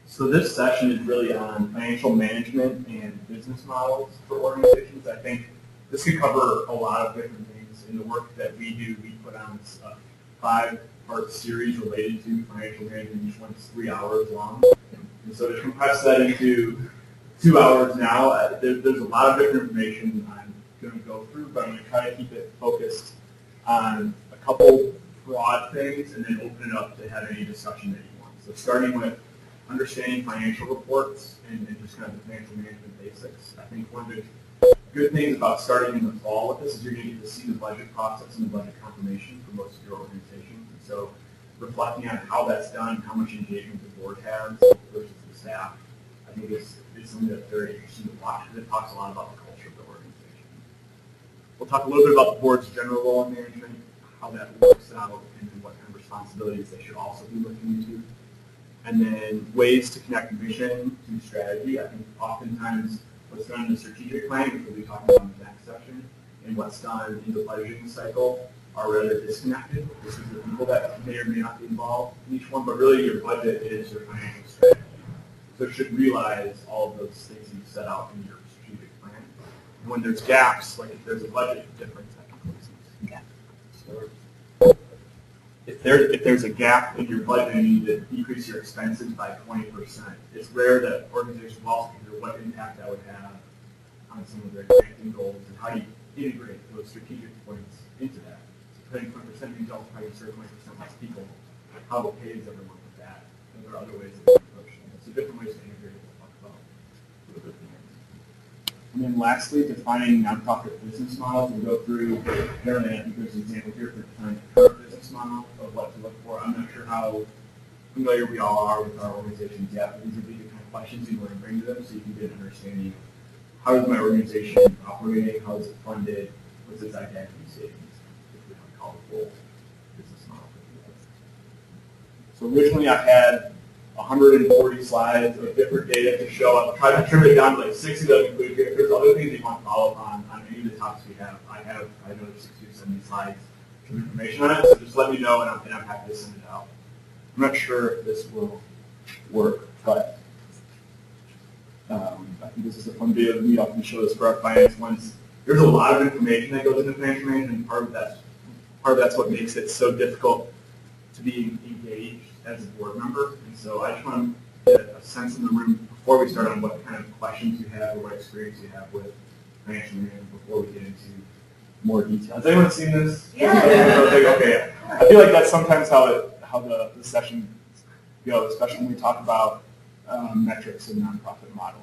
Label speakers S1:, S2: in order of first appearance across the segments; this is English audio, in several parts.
S1: So this session is really on financial management and business models for organizations. I think this could cover a lot of different things. In the work that we do, we put on a 5-part series related to financial management. Each one's 3 hours long. And so to compress that into 2 hours now, there's a lot of different information I'm going to go through, but I'm going to try to keep it focused on a couple broad things and then open it up to have any discussion that you want. So starting with understanding financial reports and just kind of the financial management basics. I think one of the good things about starting in the fall with this is you're going to get to see the budget process and the budget confirmation for most of your organizations. And so reflecting on how that's done, how much engagement the board has versus the staff, I think is something that's very interesting to watch because it talks a lot about the culture of the organization. We'll talk a little bit about the board's general role in management, how that works out, and what kind of responsibilities they should also be looking into. And then ways to connect vision to strategy. I think oftentimes what's done in the strategic planning, which we'll be talking about in the next section, and what's done in the budgeting cycle are rather disconnected. This is the people that may or may not be involved in each one, but really your budget is your financial strategy. So you should realize all of those things you set out in your strategic plan. And when there's gaps, like if there's a budget difference, that can close these gaps. So if there's a gap in your budget and you need to decrease your expenses by 20%, it's rare that organizations will also consider what impact that would have on some of their granting goals and how do you integrate those strategic points into that. So cutting 20% means also probably serve 20% less people. How pays everyone with that? And there are other ways that you can approach it. So different ways to integrate it we'll talk about a little bit more. And then lastly, defining nonprofit business models. We'll go through, generally I think there's an example here for defining a current business model of what to look for. I'm not sure how familiar we all are with our organizations yet, but these would be the kind of questions you want to bring to them so you can get an understanding of how is my organization operating, how is it funded, what's its identity statement, if we want to call it full business model. So originally I had 140 slides of different data to show. I'll try to trim it down to like 60 that include here. If there's other things you want to follow on any of the topics we have, I have another 60 or 70 slides of information on it, so just let me know and I'm happy to send it out. I'm not sure if this will work, but I think this is a fun video. We often show this for our finance ones. There's a lot of information that goes into financial management, and part of that's what makes it so difficult to be engaged as a board member. And so I just want to get a sense in the room before we start on what kind of questions you have or what experience you have with financial management before we get into more detail. Has anyone seen this?
S2: Yeah.
S1: Okay. I feel like that's sometimes how the session goes, especially when we talk about metrics and nonprofit modeling.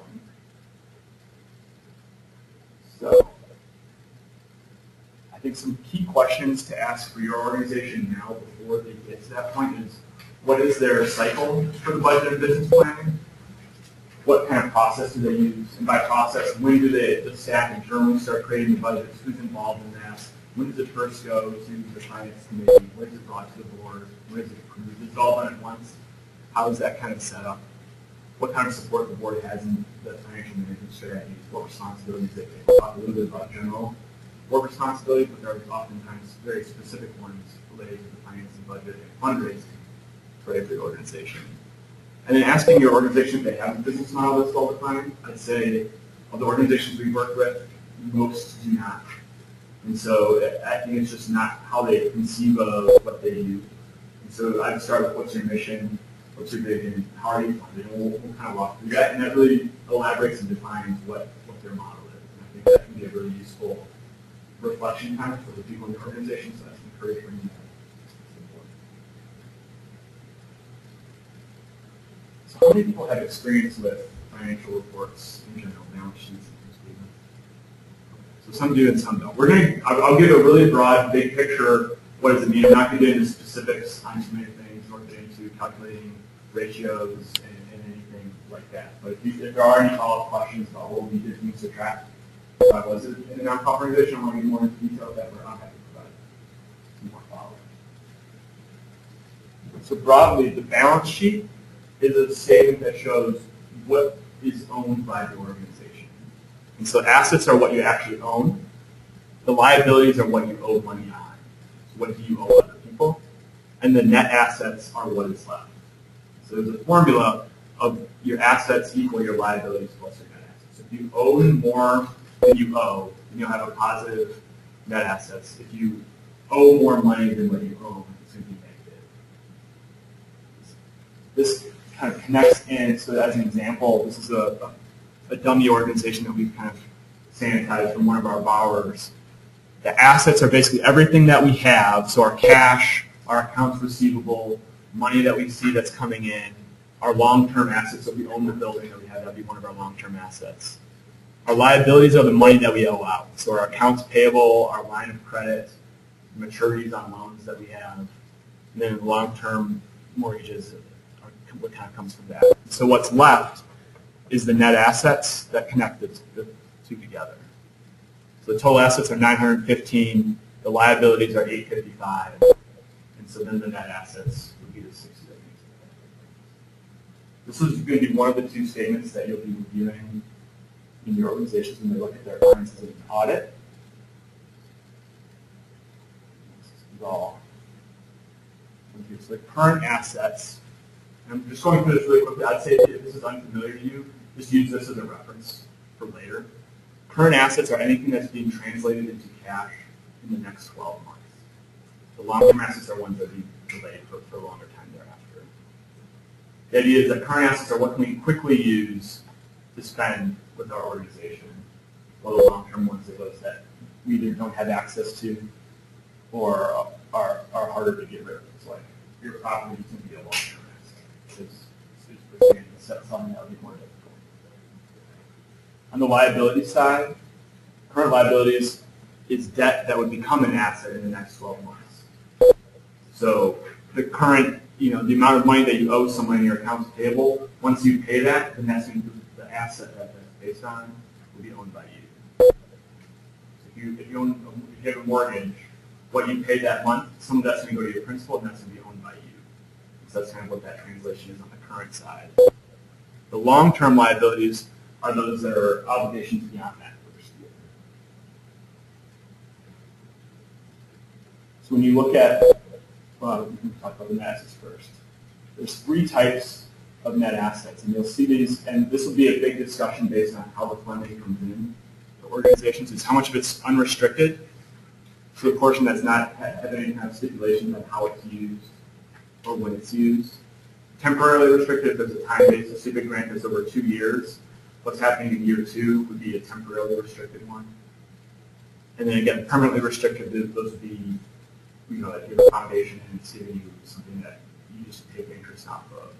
S1: So I think some key questions to ask for your organization now before they get to that point is, what is their cycle for the budget and business planning? What kind of process do they use? And by process, when do the staff internally start creating the budgets? Who's involved in that? When does it first go to the finance committee? When is it brought to the board? When is it approved? Is it all done at once? How is that kind of set up? What kind of support the board has in the financial management strategies? What responsibilities they take? We'll talk a little bit about general board responsibilities, but there are oftentimes very specific ones related to the finance and budget and fundraising for every organization. And then asking your organization if they have a business model that's well defined. I'd say of the organizations we work with, most do not. And so I think it's just not how they conceive of what they do. And so I'd start with what's your mission, what's your vision, how are you funded, and we'll kind of walk through that. And that really elaborates and defines what their model is. And I think that can be a really useful reflection time for the people in the organization, so that's encouraging. So how many people have experience with financial reports in general, balance sheets and statements? So some do and some don't. I'll give a really broad, big picture. What does it mean? I'm not going to get into specifics on too many things, nor get into calculating ratios and anything like that. But if there are any follow-up questions about what we did to track, if I was in a nonprofit organization, I want to get more into detail that we're not happy to provide some more follow-up. So broadly, the balance sheet is a statement that shows what is owned by the organization. And so assets are what you actually own. The liabilities are what you owe money on. So what do you owe other people? And the net assets are what is left. So there's a formula of your assets equal your liabilities plus your net assets. If you own more than you owe, then you'll have a positive net assets. If you owe more money than what you own, it's going to be negative. This kind of connects in, so as an example, this is a dummy organization that we've kind of sanitized from one of our borrowers. The assets are basically everything that we have, so our cash, our accounts receivable, money that we see that's coming in, our long-term assets, so if we own the building that we have, that would be one of our long-term assets. Our liabilities are the money that we owe out, so our accounts payable, our line of credit, maturities on loans that we have, and then long-term mortgages are what kind of comes from that. So what's left is the net assets that connect the two together. So the total assets are 915, the liabilities are 855, and so then the net assets would be the 60. This is going to be one of the two statements that you'll be reviewing in your organizations when they look at their finances in an audit. This is all. So the current assets, and I'm just going through this really quickly. I'd say if this is unfamiliar to you, just use this as a reference for later. Current assets are anything that's being translated into cash in the next 12 months. The long-term assets are ones that be delayed for a longer time thereafter. The idea is that current assets are what can we quickly use to spend with our organization, while the long-term ones are those that we either don't have access to or are harder to get rid of. It's like your property can be a long-term asset. It's something that would be more difficult. On the liability side, current liabilities is debt that would become an asset in the next 12 months. So the current, the amount of money that you owe someone in your accounts payable, once you pay that, then that's going to be the asset that that's based on will be owned by you. So if you have a mortgage, what you paid that month, some of that's going to go to your principal, and that's going to be owned by you. So that's kind of what that translation is on the current side. The long-term liabilities are those that are obligations beyond that first year. So when you look at, well, we can talk about the net assets first. There's three types of net assets, and you'll see these, and this will be a big discussion based on how the funding comes in to organizations, is how much of it's unrestricted, so the portion that's not have any kind of stipulation on how it's used or when it's used. Temporarily restricted, if there's a time basis, if a grant is over 2 years, what's happening in year 2 would be a temporarily restricted one. And then again, permanently restricted, those would be, like you have a foundation and it's giving you something that you just take interest off of.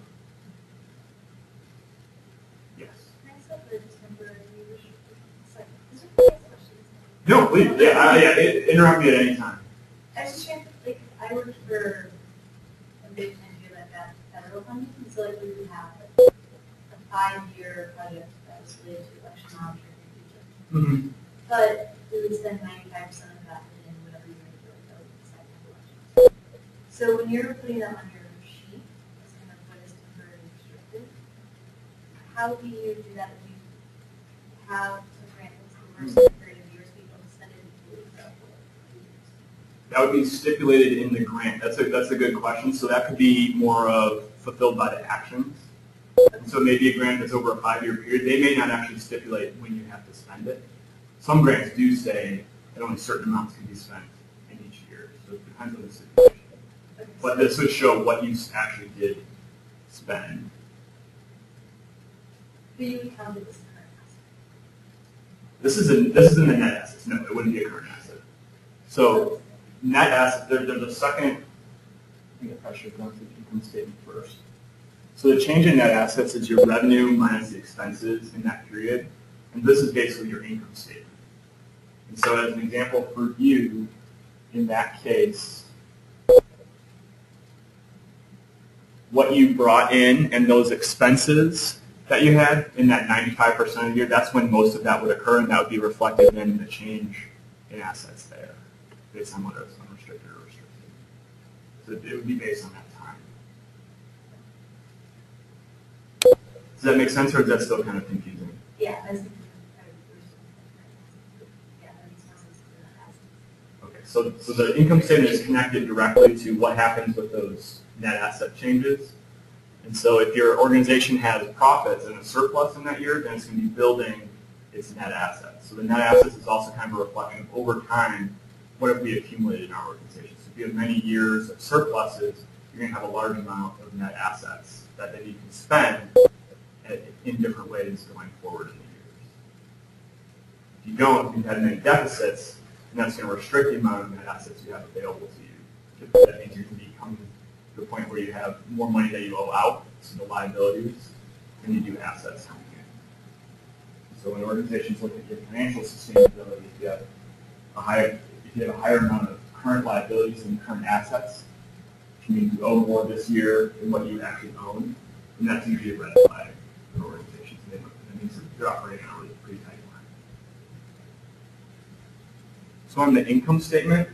S1: Yes?
S2: Can I stop the temporarily restricted? Sorry, is there questions?
S1: No, please, interrupt me at any time.
S2: I was just trying to, I worked for a big NGO that got federal funding, and so we would have a 5-year project that was related to election monitoring in the future.
S1: Mm-hmm.
S2: But we would spend 95% of that in whatever you were doing for the second election. So when you're putting that on your sheet, as kind of what is temporarily restricted, how do you do that if you have a grant that's over a certain period of years, but you don't spend it until
S1: That would be stipulated in the grant. That's a good question. So that could be more of fulfilled by the actions. And so maybe a grant that's over a 5-year period, they may not actually stipulate when you have to spend it. Some grants do say that only certain amounts can be spent in each year. So it depends on the situation. But this would show what you actually did spend.
S2: Do you count it as a current asset?
S1: This is in the net assets. No, it wouldn't be a current asset. So net asset, there's a second, I think I probably should have gone through the income statement first. So the change in net assets is your revenue minus the expenses in that period. And this is basically your income statement. And so as an example for you, in that case, what you brought in and those expenses that you had in that 95% of the year, that's when most of that would occur, and that would be reflected then in the change in assets there, based on whether it's unrestricted or restricted. So it would be based on that time. Does that make sense, or is that still kind of confusing?
S2: Yeah, I was thinking yeah, that makes more sense than that asset.
S1: Okay, so the income statement is connected directly to what happens with those net asset changes. And so if your organization has profits and a surplus in that year, then it's going to be building its net assets. So the net assets is also kind of a reflection of over time, what have we accumulated in our organization. So if you have many years of surpluses, you're going to have a large amount of net assets that then you can spend in different ways going forward in the years. If you don't, you have many deficits, and that's going to restrict the amount of net assets you have available to you. That means you're going to be coming to a point where you have more money that you owe out, so the liabilities, than you do assets coming in. So when organizations look at your financial sustainability, if you have a higher amount of current liabilities than current assets, which means you owe more this year than what you actually own, and that's usually a red flag for organizations. That means that they're operating on a pretty tight line. So on the income statement,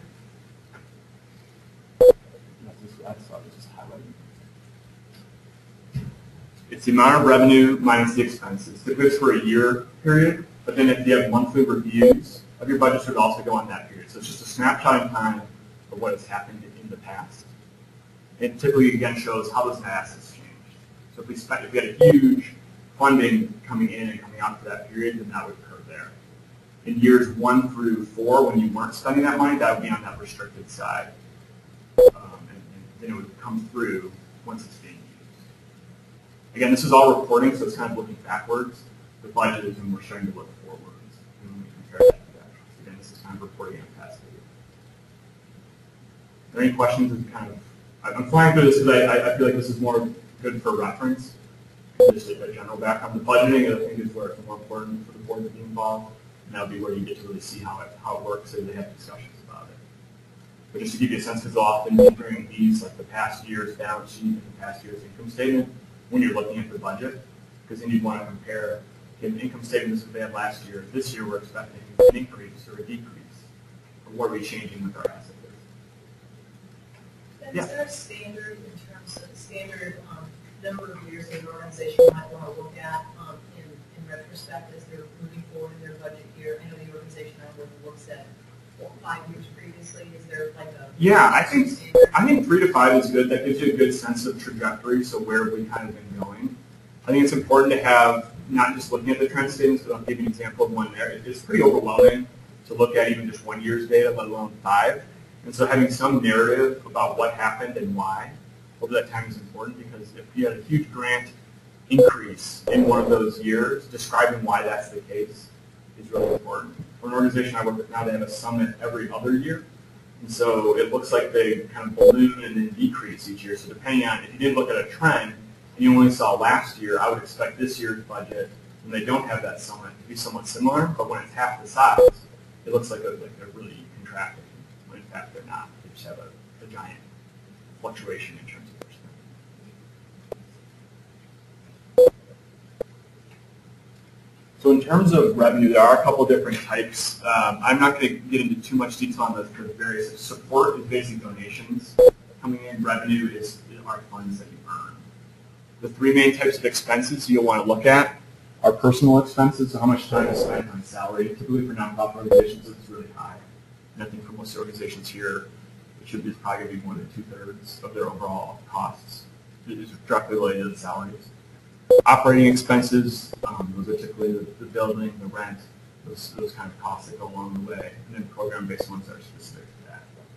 S1: it's the amount of revenue minus the expenses. Typically it's for a year period, but then if you have monthly reviews of your budgets, it would also go on that period. So it's just a snapshot in time of what has happened in the past. It typically, again, shows how those net assets changed. So if we had a huge funding coming in and coming out for that period, then that would occur there. In years 1 through 4, when you weren't spending that money, that would be on that restricted side. And then it would come through once it's being used. Again, this is all reporting, so it's kind of looking backwards. The budget is when we're starting to look forwards. And when we compare that to that. Again, this is kind of reporting on past data. Are there any questions? I'm flying through this because I feel like this is more good for reference. Just a general background. The budgeting, I think, is where it's more important for the board to be involved. And that'll be where you get to really see how it works, and they have discussions about it. But just to give you a sense, because often during these, like the past year's balance sheet and the past year's income statement, when you're looking at the budget, because then you'd want to compare the income statement that we had last year. This year we're expecting an increase or a decrease. Or what are we changing with our asset base?
S3: And is there a standard in terms of standard number of years that an organization might want to look at in retrospect as they're moving forward in their budget year? I know the organization I work with looks at 5 years previously. Is there like a
S1: I think 3 to 5 is good. That gives you a good sense of trajectory, so where we kind of been going. I think it's important to have not just looking at the trend statements, but I'll give you an example of one there. It's pretty overwhelming to look at even just 1 year's data, let alone 5. And so having some narrative about what happened and why over that time is important, because if you had a huge grant increase in one of those years, describing why that's the case is really important. For an organization I work with now, they have a summit every other year. And so it looks like they kind of balloon and then decrease each year. So depending on, if you did look at a trend and you only saw last year, I would expect this year's budget, when they don't have that summit, to be somewhat similar. But when it's half the size, it looks like they're really contracting. When in fact they're not. They just have a giant fluctuation in terms of their spending. So in terms of revenue, there are a couple different types. I'm not going to get into too much detail on the various. Support is basic donations coming in. Revenue are funds that you earn. The 3 main types of expenses you'll want to look at are personal expenses, so how much time is spent on salary. Typically for nonprofit organizations, it's really high. And I think for most organizations here, it should be probably going to be more than 2/3 of their overall costs. It is directly related to the salaries. Operating expenses, those are typically the building, the rent, those kind of costs that go along the way, and then program-based ones that are specific to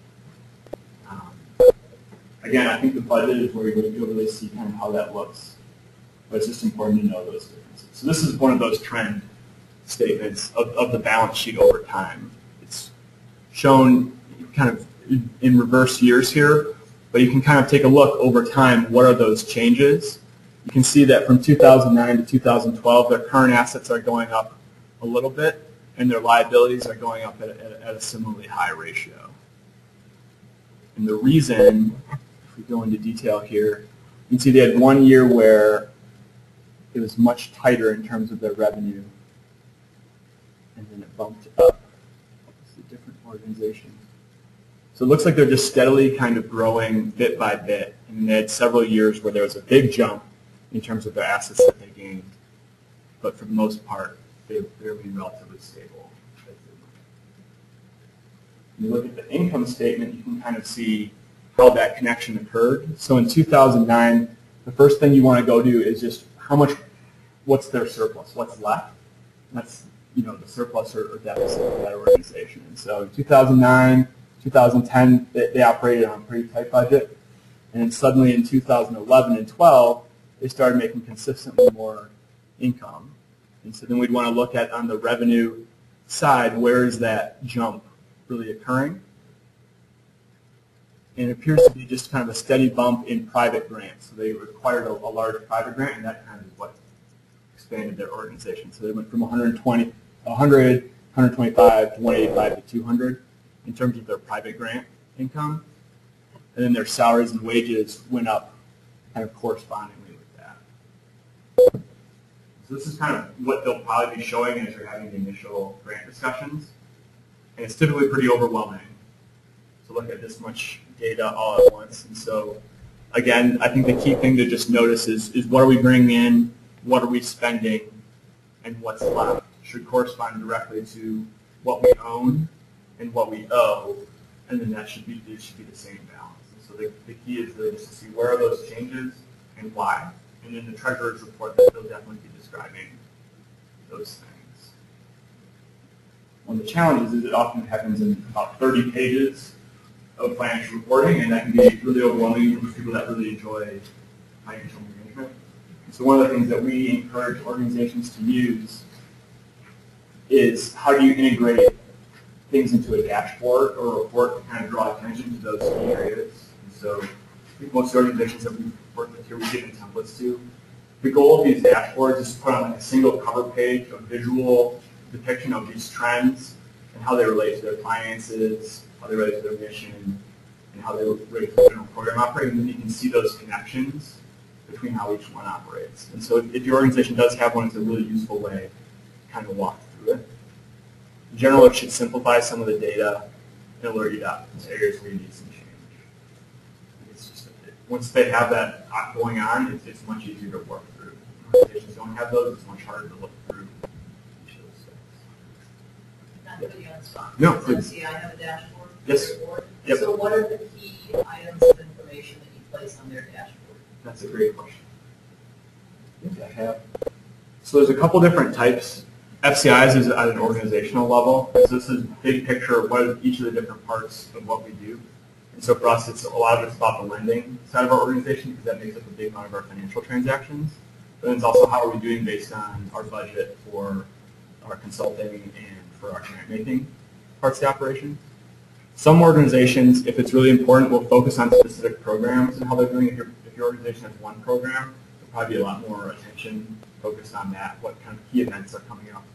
S1: that. Again, I think the budget is where you'll really see kind of how that looks, but it's just important to know those differences. So this is one of those trend statements of the balance sheet over time. It's shown kind of in reverse years here, but you can kind of take a look over time, what are those changes? You can see that from 2009 to 2012, their current assets are going up a little bit, and their liabilities are going up at a similarly high ratio. And the reason, if we go into detail here, you can see they had 1 year where it was much tighter in terms of their revenue, and then it bumped up. It's a different organization. So it looks like they're just steadily kind of growing bit by bit, and they had several years where there was a big jump in terms of their assets that they gained. But for the most part, they're being relatively stable. When you look at the income statement, you can kind of see how that connection occurred. So in 2009, the first thing you want to go do is just what's their surplus, what's left. That's, the surplus or deficit of that organization. And so in 2009, 2010, they operated on a pretty tight budget. And then suddenly in 2011 and 12, they started making consistently more income. And so then we'd want to look at, on the revenue side, where is that jump really occurring? And it appears to be just kind of a steady bump in private grants. So they required a large private grant, and that kind of is what expanded their organization. So they went from 125 to 185 to 200 in terms of their private grant income. And then their salaries and wages went up kind of correspondingly with that. So this is kind of what they'll probably be showing as you're having the initial grant discussions. And it's typically pretty overwhelming to look at this much data all at once. And so, again, I think the key thing to just notice is what are we bringing in, what are we spending, and what's left should correspond directly to what we own and what we owe, and then there should be the same balance. And so the key is really just to see where are those changes and why. And in the treasurer's report, they'll definitely be describing those things. One of the challenges is it often happens in about 30 pages of financial reporting, and that can be really overwhelming for people that really enjoy financial management. And so one of the things that we encourage organizations to use is how do you integrate things into a dashboard or a report to kind of draw attention to those key areas. And so I think most organizations that we've worked with here, we've given templates to. The goal of these dashboards is to put on like a single cover page, a visual depiction of these trends and how they relate to their finances, how they relate to their mission, and how they relate to the general program operating. And then you can see those connections between how each one operates. And so if your organization does have one, it's a really useful way to kind of walk through it. In general, it should simplify some of the data and alert you to areas where you need some change. It's just, once they have that going on, it's much easier to work through. When organizations don't have those, it's much harder to look through each of those things.
S3: Not to put you on the spot.
S1: No,
S3: Does
S1: please.
S3: MCI have a dashboard?
S1: Yes.
S3: Report?
S1: Yep.
S3: So what are the key items of information that you place on their dashboard?
S1: That's a great question. I think I have. So there's a couple different types. FCIs is at an organizational level. So this is a big picture of what are each of the different parts of what we do. And so for us, a lot of it's about the lending side of our organization because that makes up a big amount of our financial transactions. But then it's also how are we doing based on our budget for our consulting and for our grant making parts of the operation. Some organizations, if it's really important, will focus on specific programs and how they're doing. If your organization has one program, there'll probably be a lot more attention focused on that, what kind of key events are coming up.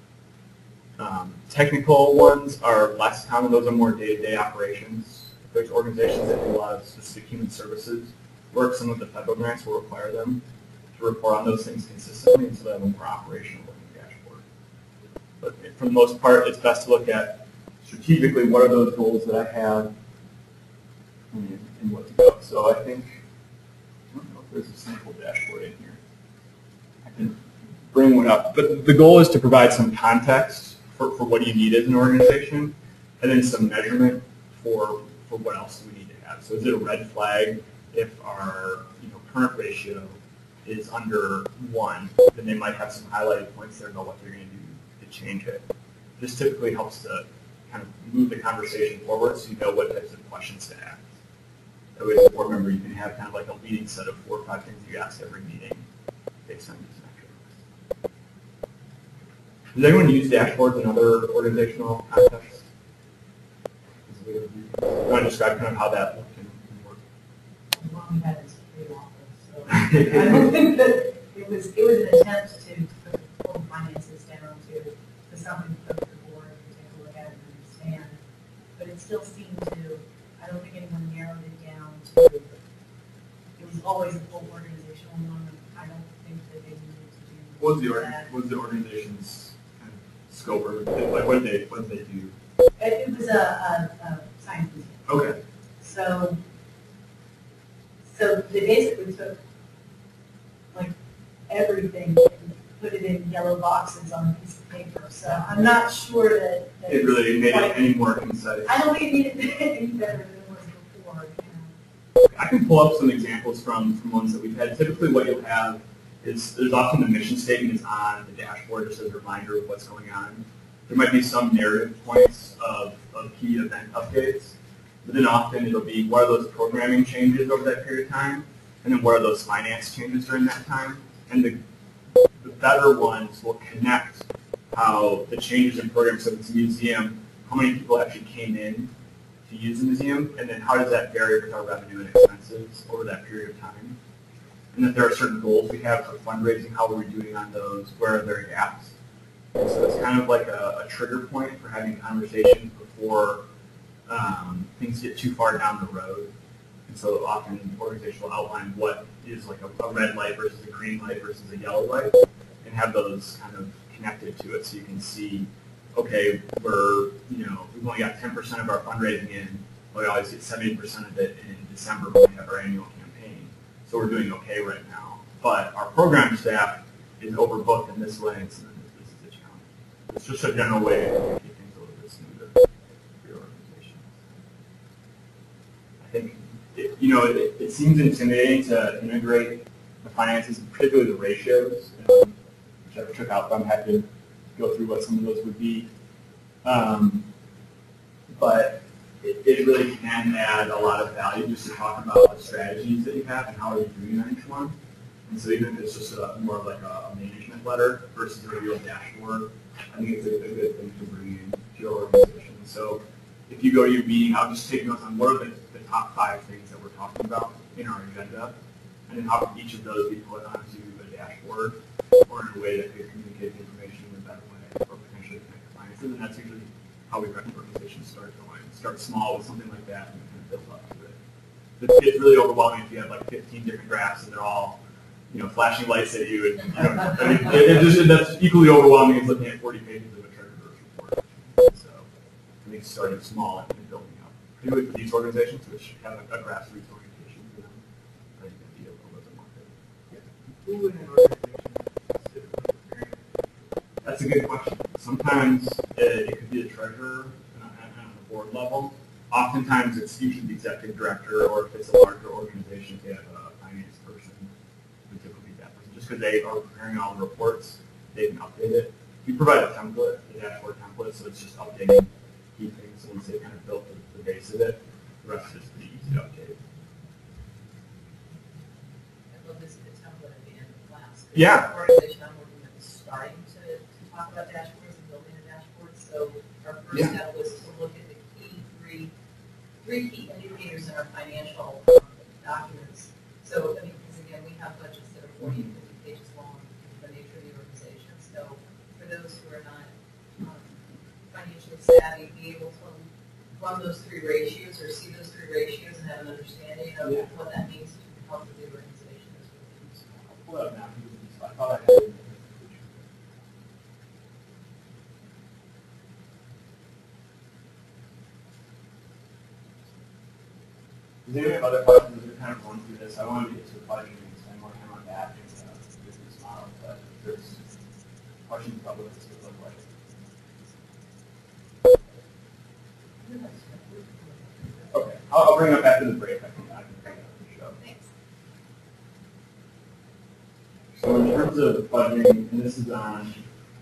S1: Technical ones are less common. Those are more day-to-day operations. There's organizations that do a lot of specific human services work. Some of the federal grants will require them to report on those things consistently, and so they have a more operational looking dashboard. But for the most part, it's best to look at strategically what are those goals that I have and what to go. So I think, I don't know if there's a sample dashboard in here. I can bring one up. But the goal is to provide some context for what you need as an organization, and then some measurement for what else do we need to have. So is it a red flag if our current ratio is under 1, then they might have some highlighted points there about what they're going to do to change it. This typically helps to kind of move the conversation forward so you know what types of questions to ask. That way as a board member you can have kind of like a leading set of 4 or 5 things you ask every meeting based on these metrics. Does anyone use dashboards in other organizational contexts? Do you want to describe kind of how that can work?
S3: Well, we had this pretty often, so I don't think that it was an attempt to pull the finances down to something for the board to take a look at and understand. But it still seemed to, I don't think anyone narrowed it down to, it was always a full organizational one. I don't think that they needed to do that.
S1: What was the organization's kind of scope, or like what did they do?
S3: It was a science museum.
S1: Okay.
S3: So they basically took like everything and put it in yellow boxes on a piece of paper. So I'm not sure that
S1: It really made it any more concise.
S3: I don't think it needed any better than it was before.
S1: I can pull up some examples from ones that we've had. Typically what you'll have is there's often the mission statement is on the dashboard just as a reminder of what's going on. There might be some narrative points of key event updates, but then often it'll be what are those programming changes over that period of time, and then what are those finance changes during that time. And the better ones will connect how the changes in programs, so if it's a museum, how many people actually came in to use the museum, and then how does that vary with our revenue and expenses over that period of time. And that there are certain goals we have for fundraising, how are we doing on those, where are there gaps. And so it's kind of like a trigger point for having conversations before things get too far down the road. And so often the organization will outline what is like a red light versus a green light versus a yellow light, and have those kind of connected to it so you can see, okay, we've only got 10% of our fundraising in, but we always get 70% of it in December when we have our annual campaign. So we're doing okay right now. But our program staff is overbooked in this way, and so this is a challenge. It's just a general way to keep things a little bit smoother for your organization. I think it seems intimidating to integrate the finances, particularly the ratios, which I took out, but I'm happy to go through what some of those would be. But it really can add a lot of value just to talk about the strategies that you have and how are you doing on each one. And so even if it's just more of like a management letter versus a real dashboard, I think it's a good thing to bring in to your organization. So if you go to your meeting, I'll just take notes on what are the top 5 things that we're talking about in our agenda, and then how can each of those be put onto a dashboard or in a way that could communicate the information in a better way or potentially connect clients. And that's usually how we recommend organizations start going. Start small with something like that and kind of build up to it. It's really overwhelming if you have like 15 different graphs and they're all flashing lights at you. And, that's equally overwhelming as looking at 40 pages of a treasurer's report. So I think starting small and building up. Particularly for these organizations which have a grassroots orientation to them, I think that'd be a little bit more good. Who in an organization specifically? That's a good question. Sometimes it could be the treasurer on the board level. Oftentimes it's usually the executive director, or if it's a larger organization, they have a finance person who typically be that person. Just because they are preparing all the reports, they can update it. We provide a template, a dashboard template, so it's just updating key things. So once they kind of built the base of it, the rest is pretty easy to update.
S3: I love this template at the end of the class.
S1: Yeah.
S3: The organization I'm working with is starting to talk about dashboards and building a dashboard. So our first step was to look at the three key indicators in our financial documents. So, because again, we have budgets that are 40 and 50 pages long, the nature of the organization. So, for those who are not financially savvy, be able to run those 3 ratios or see those 3 ratios and have an understanding of what that means to the health of the organization is really useful.
S1: I'll pull it up now. I thought I had it. Does anyone have other questions as we're kind of going through this? I wanted to get to the budgeting and spend more time on that and the business model, but if there's questions about what this would look like. Okay, I'll bring it up after the break. I can bring it up the show.
S2: Thanks.
S1: So in terms of budgeting, and this is on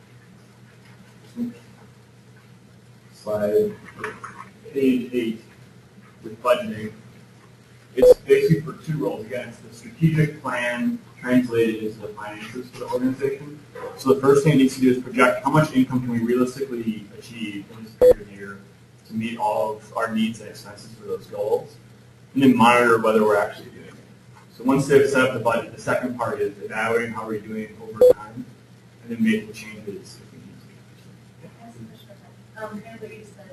S1: slide page 8 with budgeting. It's basically for 2 roles. Again, it's the strategic plan translated into the finances for the organization. So the first thing it needs to do is project how much income can we realistically achieve in this period of year to meet all of our needs and expenses for those goals, and then monitor whether we're actually doing it. So once they've set up the budget, the second part is evaluating how we're doing over time, and then making changes if we need to.
S2: I have some questions about that. Kind of what you said,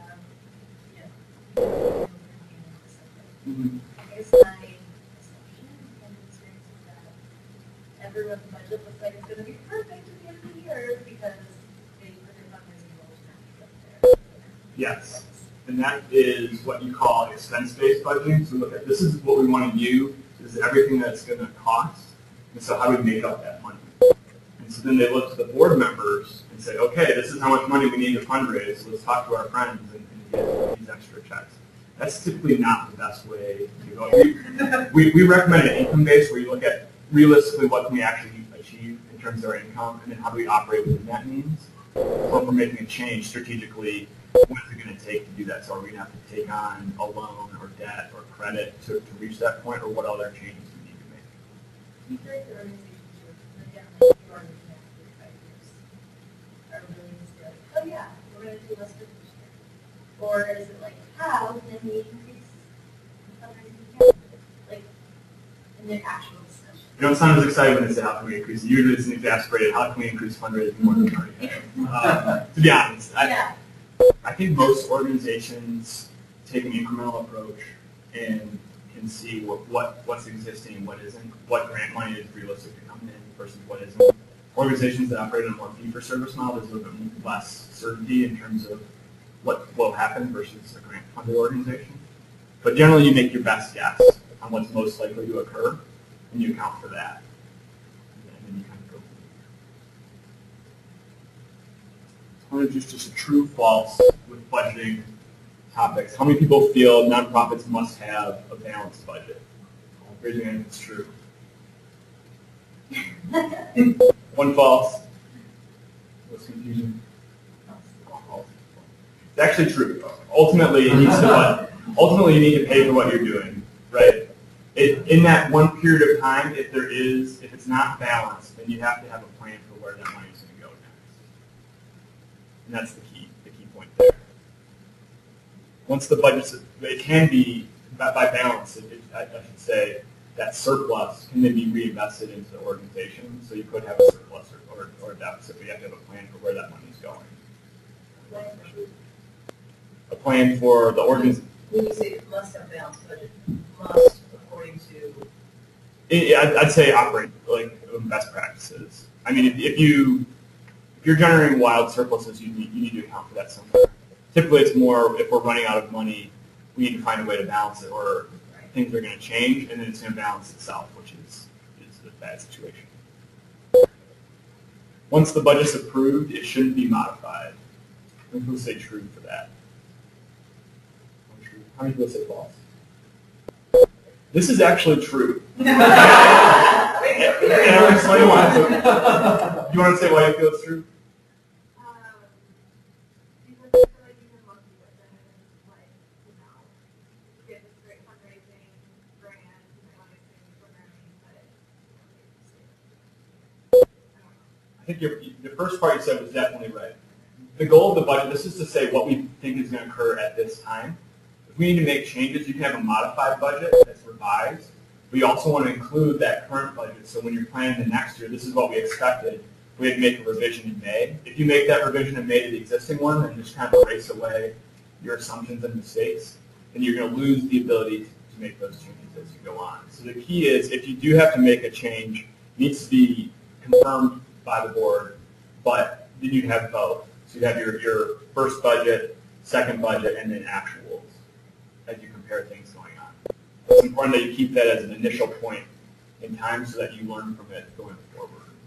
S2: yeah. I guess my assumption and experience is that everyone's budget looks like it's going to be perfect at the end of the year because they put their fundraising goals up there.
S1: Yes, and that is what you call expense-based budgeting. So look at this is what we want to do. This is everything that's going to cost, and so how do we make up that money? And so then they look to the board members and say, okay, this is how much money we need to fundraise. So let's talk to our friends and get these extra checks. That's typically not the best way to go. We recommend an income base where you look at realistically what can we actually achieve in terms of our income, and then how do we operate within that means. So if we're making a change strategically, what is it going to take to do that? So are we going to have to take on a loan or debt or credit to reach that point, or what other changes we need to make?
S2: You feel like the organizations you're looking at 5 years are willing to say, like, oh yeah, we're going to do less for this year? Or is it like, how can we increase fundraising? Like, in their actual discussion.
S1: You don't sound as excited when they say how can we increase. Usually it's an exasperated, how can we increase fundraising more than we already have? To be honest, I think most organizations take an incremental approach and can see what's existing and what isn't, what grant money is realistic to come in versus what isn't. Organizations that operate on a more fee-for-service model, there's a little bit less certainty in terms of what will happen versus a grant-funded organization. But generally, you make your best guess on what's most likely to occur, and you account for that. And then you kind of go from there. Just a true false with budgeting topics. How many people feel nonprofits must have a balanced budget? Raise your hand if it's true. One false. What's confusion? It's actually true. Ultimately, you need to pay for what you're doing, right? In that one period of time, if it's not balanced, then you have to have a plan for where that money is going to go next. And that's the key point there. Once the budget's, it can be, by balance, I should say, that surplus can then be reinvested into the organization. So you could have a surplus or a deficit, but you have to have a plan for where that money is going. A plan for the organization.
S3: When you say it must have balanced budget, must according to?
S1: I'd say operate like best practices. I mean, if you're generating wild surpluses, you need to account for that somewhere. Typically, it's more if we're running out of money, we need to find a way to balance it, or things are going to change, and then it's going to balance itself, which is a bad situation. Once the budget's approved, it shouldn't be modified. How many people say true for that? How many people say false? This is actually true. And I'll explain why. You want to say why you feel it's true?
S2: Because I feel like you can look at it and like, get this great fundraising grant, programming, but
S1: I think the first part you said was definitely right. The goal of the budget, this is to say what we think is going to occur at this time. If we need to make changes, you can have a modified budget that's revised. We also want to include that current budget. So when you're planning the next year, this is what we expected. We had to make a revision in May. If you make that revision in May to the existing one and just kind of erase away your assumptions and mistakes, then you're going to lose the ability to make those changes as you go on. So the key is, if you do have to make a change, it needs to be confirmed by the board, but then you'd have both. So you'd have your first budget, second budget, and then actuals as you compare things going on. It's important that you keep that as an initial point in time so that you learn from it going forward.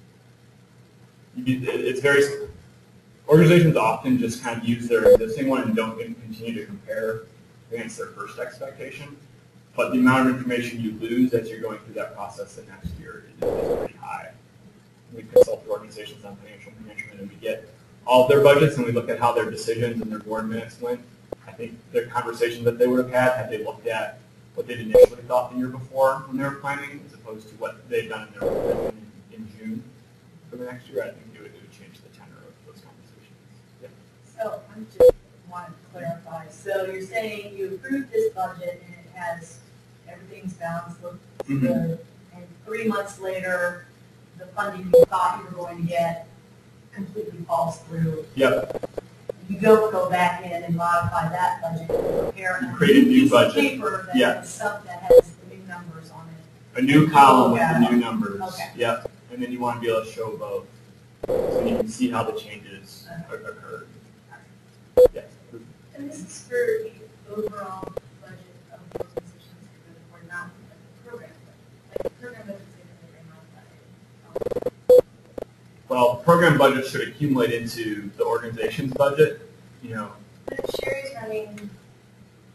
S1: It's very, organizations often just kind of use their existing one and don't continue to compare against their first expectation. But the amount of information you lose as you're going through that process the next year is pretty high. We consult organizations on financial management, and we get all of their budgets, and we look at how their decisions and their board minutes went. I think the conversations that they would have had they looked at what they'd initially thought the year before when they were planning, as opposed to what they've done in their in June for the next year, I think it would change the tenor of those conversations. Yeah.
S4: So I'm just wanting to clarify. So you're saying you approved this budget and it has everything's balanced, looks good, and 3 months later, the funding you thought you were going to get completely falls through.
S1: Yep.
S4: You don't go back in and modify that budget, prepare
S1: Create a new
S4: piece
S1: budget.
S4: of paper that
S1: Yeah.
S4: has stuff that has the new numbers on it.
S1: A new column with the new numbers.
S4: Okay.
S1: Yep. And then you want to be able to show both, so you can see how the changes occurred. Yeah.
S2: And this is for the overall budget of the organizations or not like the program budget. Like the program budget is going to be modified.
S1: Well, program budgets should accumulate into the organization's budget. You know.
S2: But if Sherry's running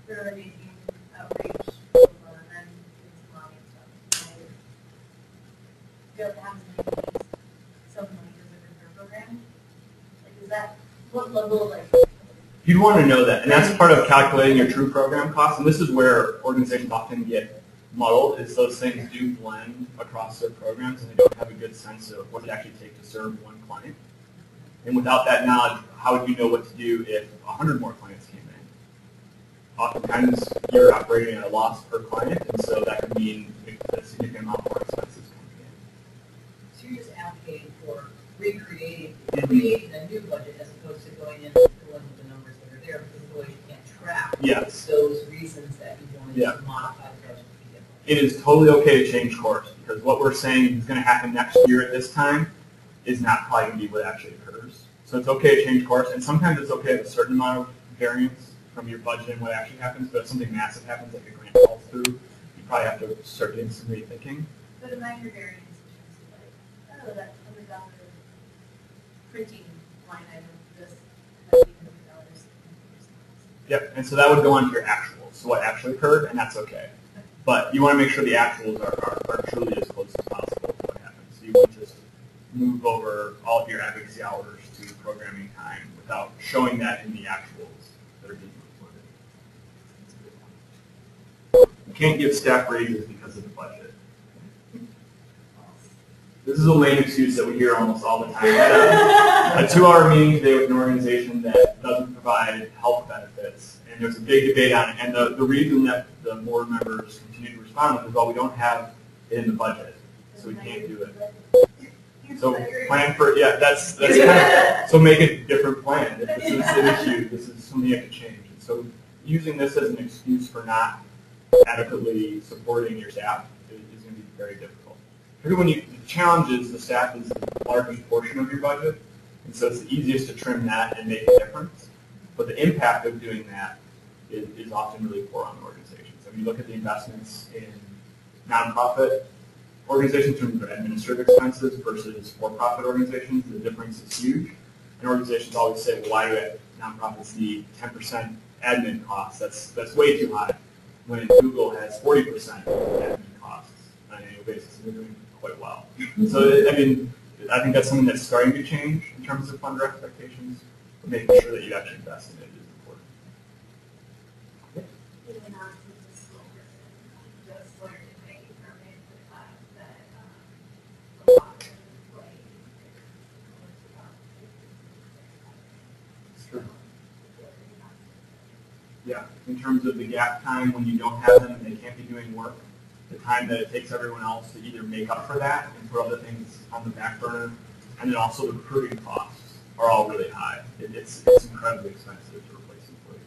S2: for making outreach, and then it's money and stuff. Do you have to have some money as a career program? Like, is that, what level, like?
S1: You'd want to know that, and that's part of calculating your true program costs, and this is where organizations often get muddled, is those things do blend across their programs, and they don't have a good sense of what it actually takes to serve one client. And without that knowledge, how would you know what to do if 100 more clients came in? Oftentimes, you're operating at a loss per client, and so that could mean a significant amount more expenses coming in.
S3: So you're just advocating for creating a new budget as opposed to going in and filling with the numbers that are there, because otherwise you can't track
S1: Yes.
S3: those reasons that you wanted to modify the budget.
S1: It is totally okay to change course, because what we're saying is going to happen next year at this time is not probably going to be what actually occurs. So it's okay to change course, and sometimes it's okay to have a certain amount of variance from your budget and what actually happens, but if something massive happens, like a grant falls through, you probably have to start doing some rethinking.
S2: But a minor variance in terms of like, oh, that $100 printing line item, this, $100.
S1: Yep, and so that would go on to your actuals, so what actually occurred, and that's okay. But you want to make sure the actuals are truly as close as possible to what happens. So you won't just move over all of your advocacy hours to programming time without showing that in the actuals that are being reported. You can't give staff raises because of the budget. This is a lame excuse that we hear almost all the time. I had a 2-hour meeting today with an organization that doesn't provide health benefits, and there's a big debate on it. And the reason that the board members continue to respond with is, well, we don't have it in the budget, so we can't do it. So plan for, yeah, that's kind of, so make a different plan. If this is an issue, this is something you have to change. And so using this as an excuse for not adequately supporting your staff is going to be very difficult. Particularly when the challenge is the staff is the largest portion of your budget, and so it's the easiest to trim that and make a difference. But the impact of doing that is often really poor on the organization. So when you look at the investments in nonprofit organizations in terms of their administrative expenses versus for-profit organizations, the difference is huge. And organizations always say, well, why do nonprofits need 10% admin costs? That's way too high. When Google has 40% admin costs on an annual basis, and they're doing quite well. So, I mean, I think that's something that's starting to change in terms of funder expectations, but making sure that you actually invest in it is important.
S2: Even on the school, just learned to make it permanent for the class that the water employee.
S1: Sure. Yeah, in terms of the gap time when you don't have them and they can't be doing work, the time that it takes everyone else to either make up for that and put other things on the back burner, and then also the recruiting costs are all really high. It's incredibly expensive to replace employees.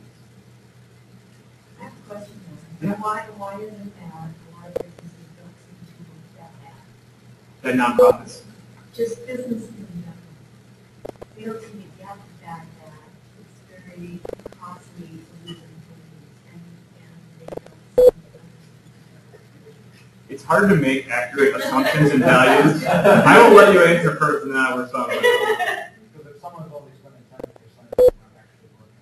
S4: I have a question.
S1: Yeah.
S4: Why isn't that a lot of businesses don't seem to look at that?
S1: That nonprofits.
S4: Just businesses in general. We don't seem to get the fact that it's very costly to lose employees and they don't seem to understand.
S1: It's hard to make accurate assumptions and values. I will let you answer first, and then I'll respond.
S5: Because if someone's only spending 10% of their time actually working,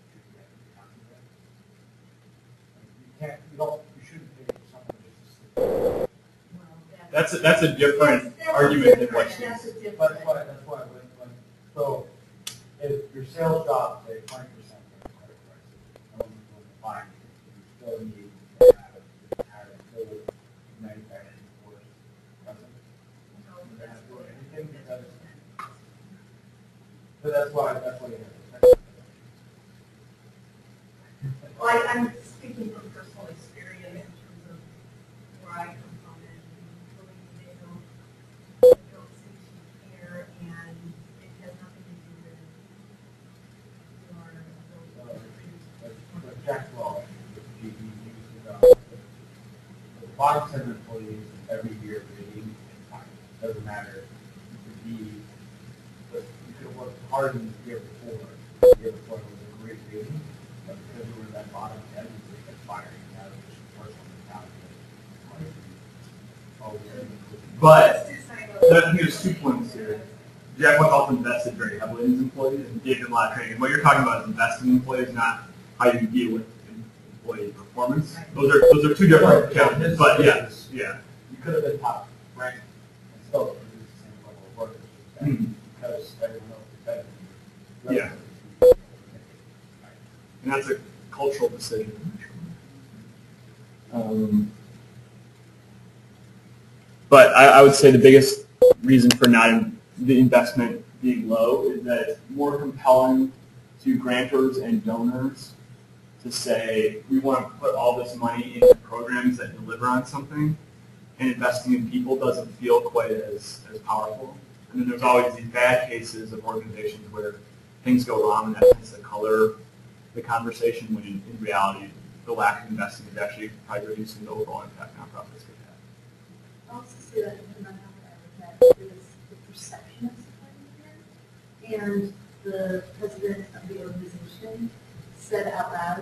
S5: you shouldn't pay for someone just to sit.
S1: That's a different argument than what you.
S4: That's a different.
S5: That's why so if your sales drop, say 20% from the credit crisis, no one's going to find it. You still need to have a full manufacturing force present. They're not doing anything because, so that's why you have to.
S4: Well, I'm speaking from personal experience in terms of where I come from, and really they don't seem to care, and it has nothing to do with your ability to produce.
S5: Jack Law, he uses the bottom 10 employees every year rating and time. Doesn't matter. You could have worked hard in the year before. The year before was a great rating, but because we were in that bottom 10, we just kept firing. Now it's just worse on the talent.
S1: But I think there's 2 points here. Jack Welch invested very heavily in his employees and gave them a lot of training. And what you're talking about is investing in employees, not how you deal with employee performance. Those are two different challenges, but yeah, yeah.
S5: You could have been top ranked and still produced the same level of work, because everyone else is better than you.
S1: Yeah. And that's a cultural decision. But I would say the biggest reason for the investment being low is that it's more compelling to grantors and donors to say, we want to put all this money into programs that deliver on something, and investing in people doesn't feel quite as powerful. And then there's always these bad cases of organizations where things go wrong, and that tends to color the conversation, when in reality, the lack of investing is actually probably reducing the overall impact nonprofits could have.
S2: I'll also say that in my that it was the perception of supporting here, and the president of the organization said out loud,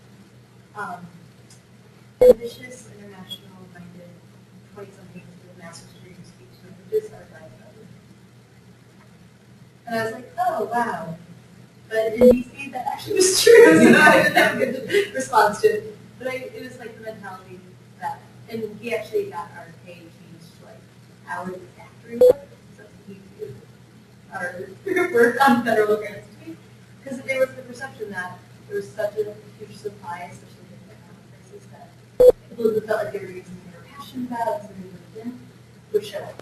S2: ambitious, international-minded, 20-somethings with master's degree in speech languages are by covered. And I was like, oh, wow. But in DC, that actually was true, so I didn't have a good response to it. But it was like the mentality that, and he actually got our pay changed to like hourly factory work, so he did our work on federal grants to me. Because there was the perception that there was such a huge supply, especially in economic crisis, that people who felt like they were using their passion about, so they would show up.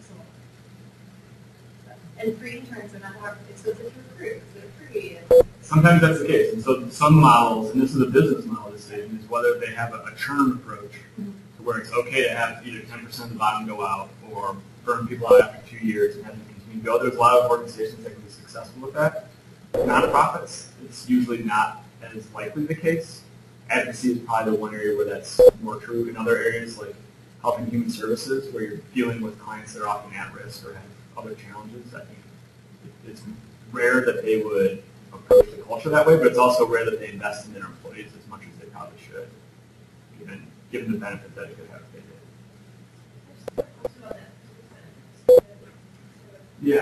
S2: And free interns are not hard, expensive to recruit, so they're free.
S1: Sometimes that's the case. And so some models, and this is a business model decision, is whether they have a churn approach, to where it's okay to have either 10% of the bottom go out or burn people out after 2 years and have them continue to go. There's a lot of organizations that can be successful with that. Nonprofits, it's usually not as likely the case. Advocacy is probably the one area where that's more true. In other areas like health and human services, where you're dealing with clients that are often at risk or have other challenges, I think it's rare that they would approach the culture that way, but it's also rare that they invest in their employees as much as they probably should, given the benefit that it could have if they did. Yeah.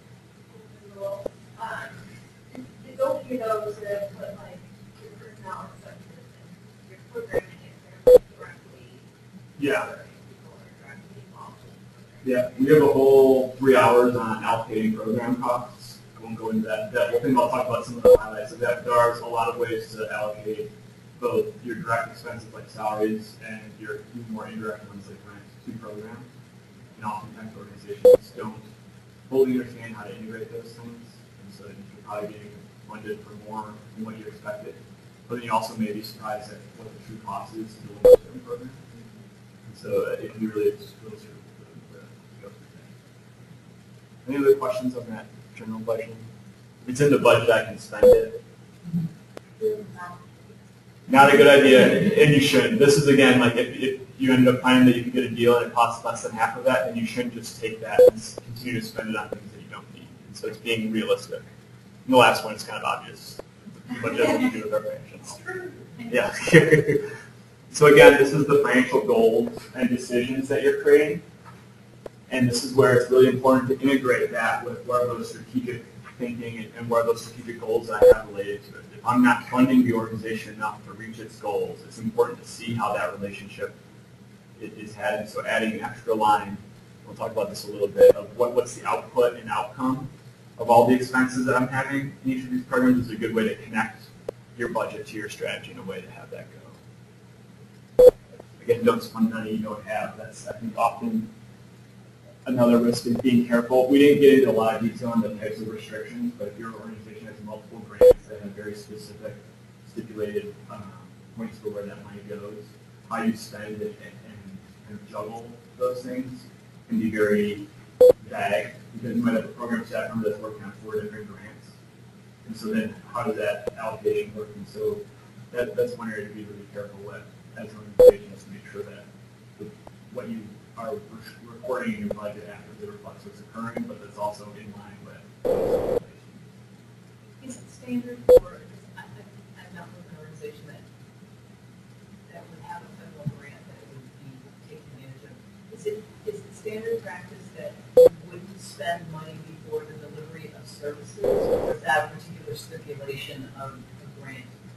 S6: The goal here though is to put like your personnel and such and your programming directly.
S1: Yeah.
S6: People are directly involved in the program.
S1: Yeah, we have a whole 3 hours on allocating program costs. I won't go into that. We'll think I'll talk about some of the highlights of that. There are a lot of ways to allocate both your direct expenses like salaries and your more indirect ones like rent to programs. And oftentimes organizations don't fully understand how to integrate those things, and so you're probably getting funded for more than what you expected. But then you also may be surprised at what the true cost is to deliver a certain program. And so it can be really stressful to go through that. Any other questions on that general budget? If it's in the budget, I can spend it. Not a good idea, and you shouldn't. This is, again, like if you end up finding that you can get a deal and it costs less than half of that, then you shouldn't just take that and continue to spend it on things that you don't need. And so it's being realistic. And the last one is kind of obvious. But it has to do with our financials. Yeah. So again, this is the financial goals and decisions that you're creating. And this is where it's really important to integrate that with where those strategic thinking and where those strategic goals that I have related to it. If I'm not funding the organization enough to reach its goals, it's important to see how that relationship is had. So adding an extra line, we'll talk about this a little bit, of what's the output and outcome of all the expenses that I'm having in each of these programs is a good way to connect your budget to your strategy in a way to have that go. Again, don't spend money you don't have. That's, I think, often another risk is being careful. We didn't get into a lot of detail on the types of restrictions, but if your organization has multiple grants that have very specific stipulated points for where that money goes, how you spend it and juggle those things can be very vague, because you might have a program staff member that's working on 4 different grants. And so then how does that allocation work? And so that's one area to be really careful with as an organization, is to make sure that what you are reporting in your budget accurately reflects what's occurring, but that's also in line with.
S3: Is it standard for, I've not with an organization that would have a federal grant that it would be taking advantage of. Is it standard practice that you wouldn't spend money before the delivery of services, or is that a particular stipulation of a grant?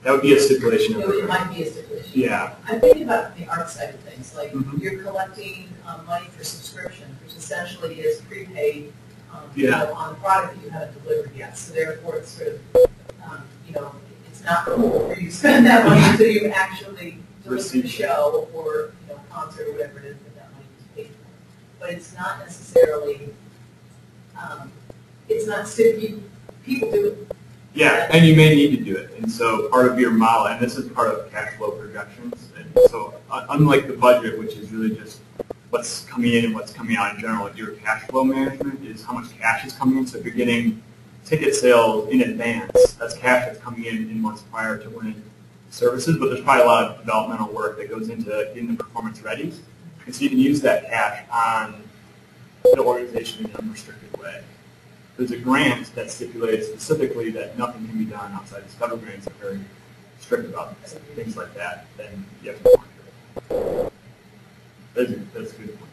S1: That would be a stipulation of
S3: It might be a stipulation.
S1: Yeah.
S3: I'm thinking about the art side of things, like
S1: Mhm.
S3: you're collecting money for subscription, which essentially is prepaid,
S1: Yeah.
S3: on the product that you haven't delivered yet. So therefore, it's sort of, it's not cool for you to spend that money until you actually deliver
S1: Receive
S3: the
S1: it.
S3: show or, concert or whatever it is that money is paid for. But it's not necessarily, it's not people do it.
S1: Yeah, and you may need to do it. And so part of your model, and this is part of cash flow projections. And so unlike the budget, which is really just what's coming in and what's coming out in general, your cash flow management is how much cash is coming in. So if you're getting ticket sales in advance, that's cash that's coming in months prior to when services, but there's probably a lot of developmental work that goes into getting the performance ready. And so you can use that cash on the organization in an unrestricted way. There's a grant that stipulates specifically that nothing can be done outside. These federal grants are very strict about things like that. Then you have to monitor it. That's a good point.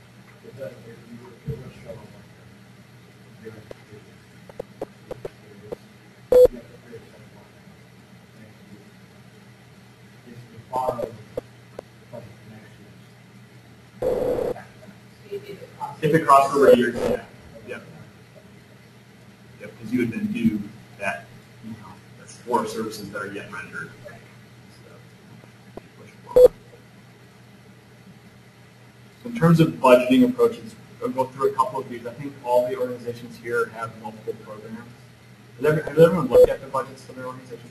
S1: If it crosses over years, yeah. Yep. Yep, because you would then do that, that's for services that are yet rendered. So, push forward. So in terms of budgeting approaches, I'll go through a couple of these. I think all the organizations here have multiple programs. Has everyone looked at the budgets for their organizations?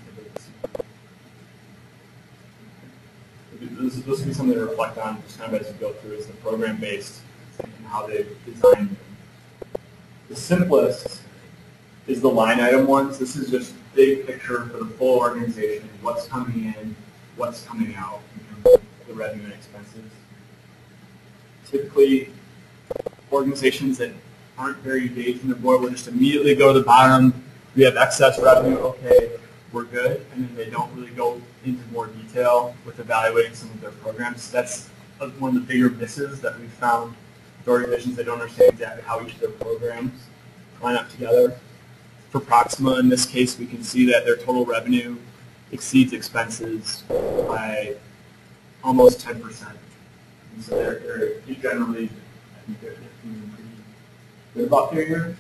S1: This will be something to reflect on just kind of as you go through, is the program-based and how they've designed them. The simplest is the line item ones. This is just big picture for the full organization, what's coming in, what's coming out in terms of the revenue and expenses. Typically, organizations that aren't very engaged in the board will just immediately go to the bottom. We have excess revenue, okay, we're good, and then they don't really go into more detail with evaluating some of their programs. That's one of the bigger misses that we've found with organizations that don't understand exactly how each of their programs line up together. For Proxima, in this case, we can see that their total revenue exceeds expenses by almost 10%. And so they're generally, I think they're doing pretty good about their year.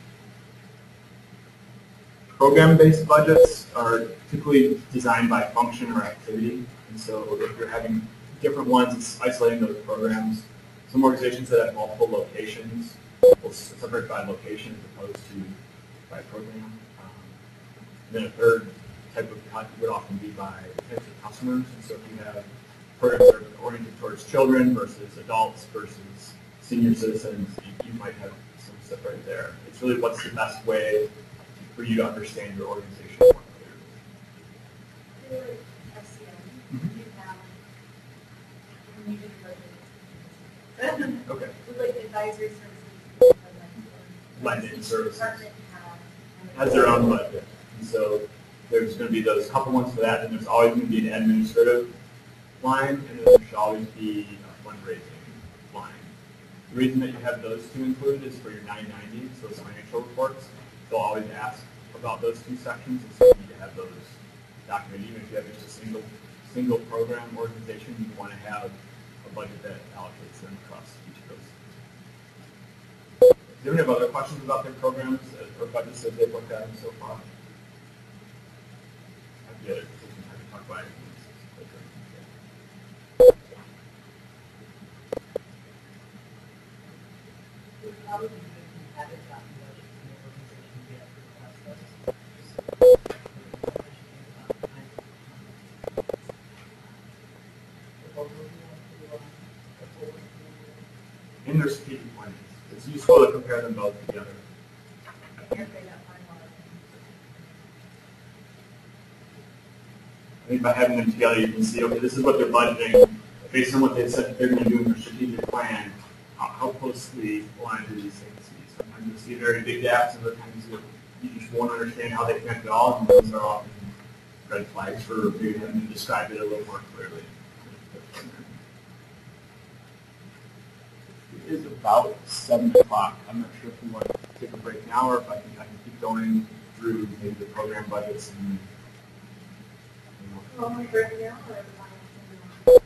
S1: Program-based budgets are typically designed by function or activity, and so if you're having different ones, it's isolating those programs. Some organizations that have multiple locations will separate by location as opposed to by program. Then a third type of cut would often be by types of customers, and so if you have programs that are oriented towards children versus adults versus senior citizens, you might have some separate there. It's really what's the best way for you to understand your organization more clearly. Okay.
S2: Like advisory services.
S1: Lending services.
S2: Department
S1: Has their own budget. And so there's going to be those couple ones for that, and there's always going to be an administrative line, and then there should always be a fundraising line. The reason that you have those two included is for your 990, so those financial reports. They'll always ask about those two sections, and so you need to have those documented. Even if you have just a single program organization, you want to have a budget that allocates them across each of those. Do you have other questions about their programs or budgets that they've looked at them so far? I'd be able to take some time to talk about it. In their strategic plans, it's useful to compare them both together. I think by having them together, you can see, okay, this is what they're budgeting based on what they said they're going to do in their strategic plan. How closely aligned do these things see? Sometimes you see very big gaps, and other times you just won't understand how they connect at all, and those are often red flags for maybe having to describe it a little more clearly. It is about 7 o'clock. I'm not sure if we want to take a break now, or if I can keep going through maybe the program budgets and
S6: Only right now, or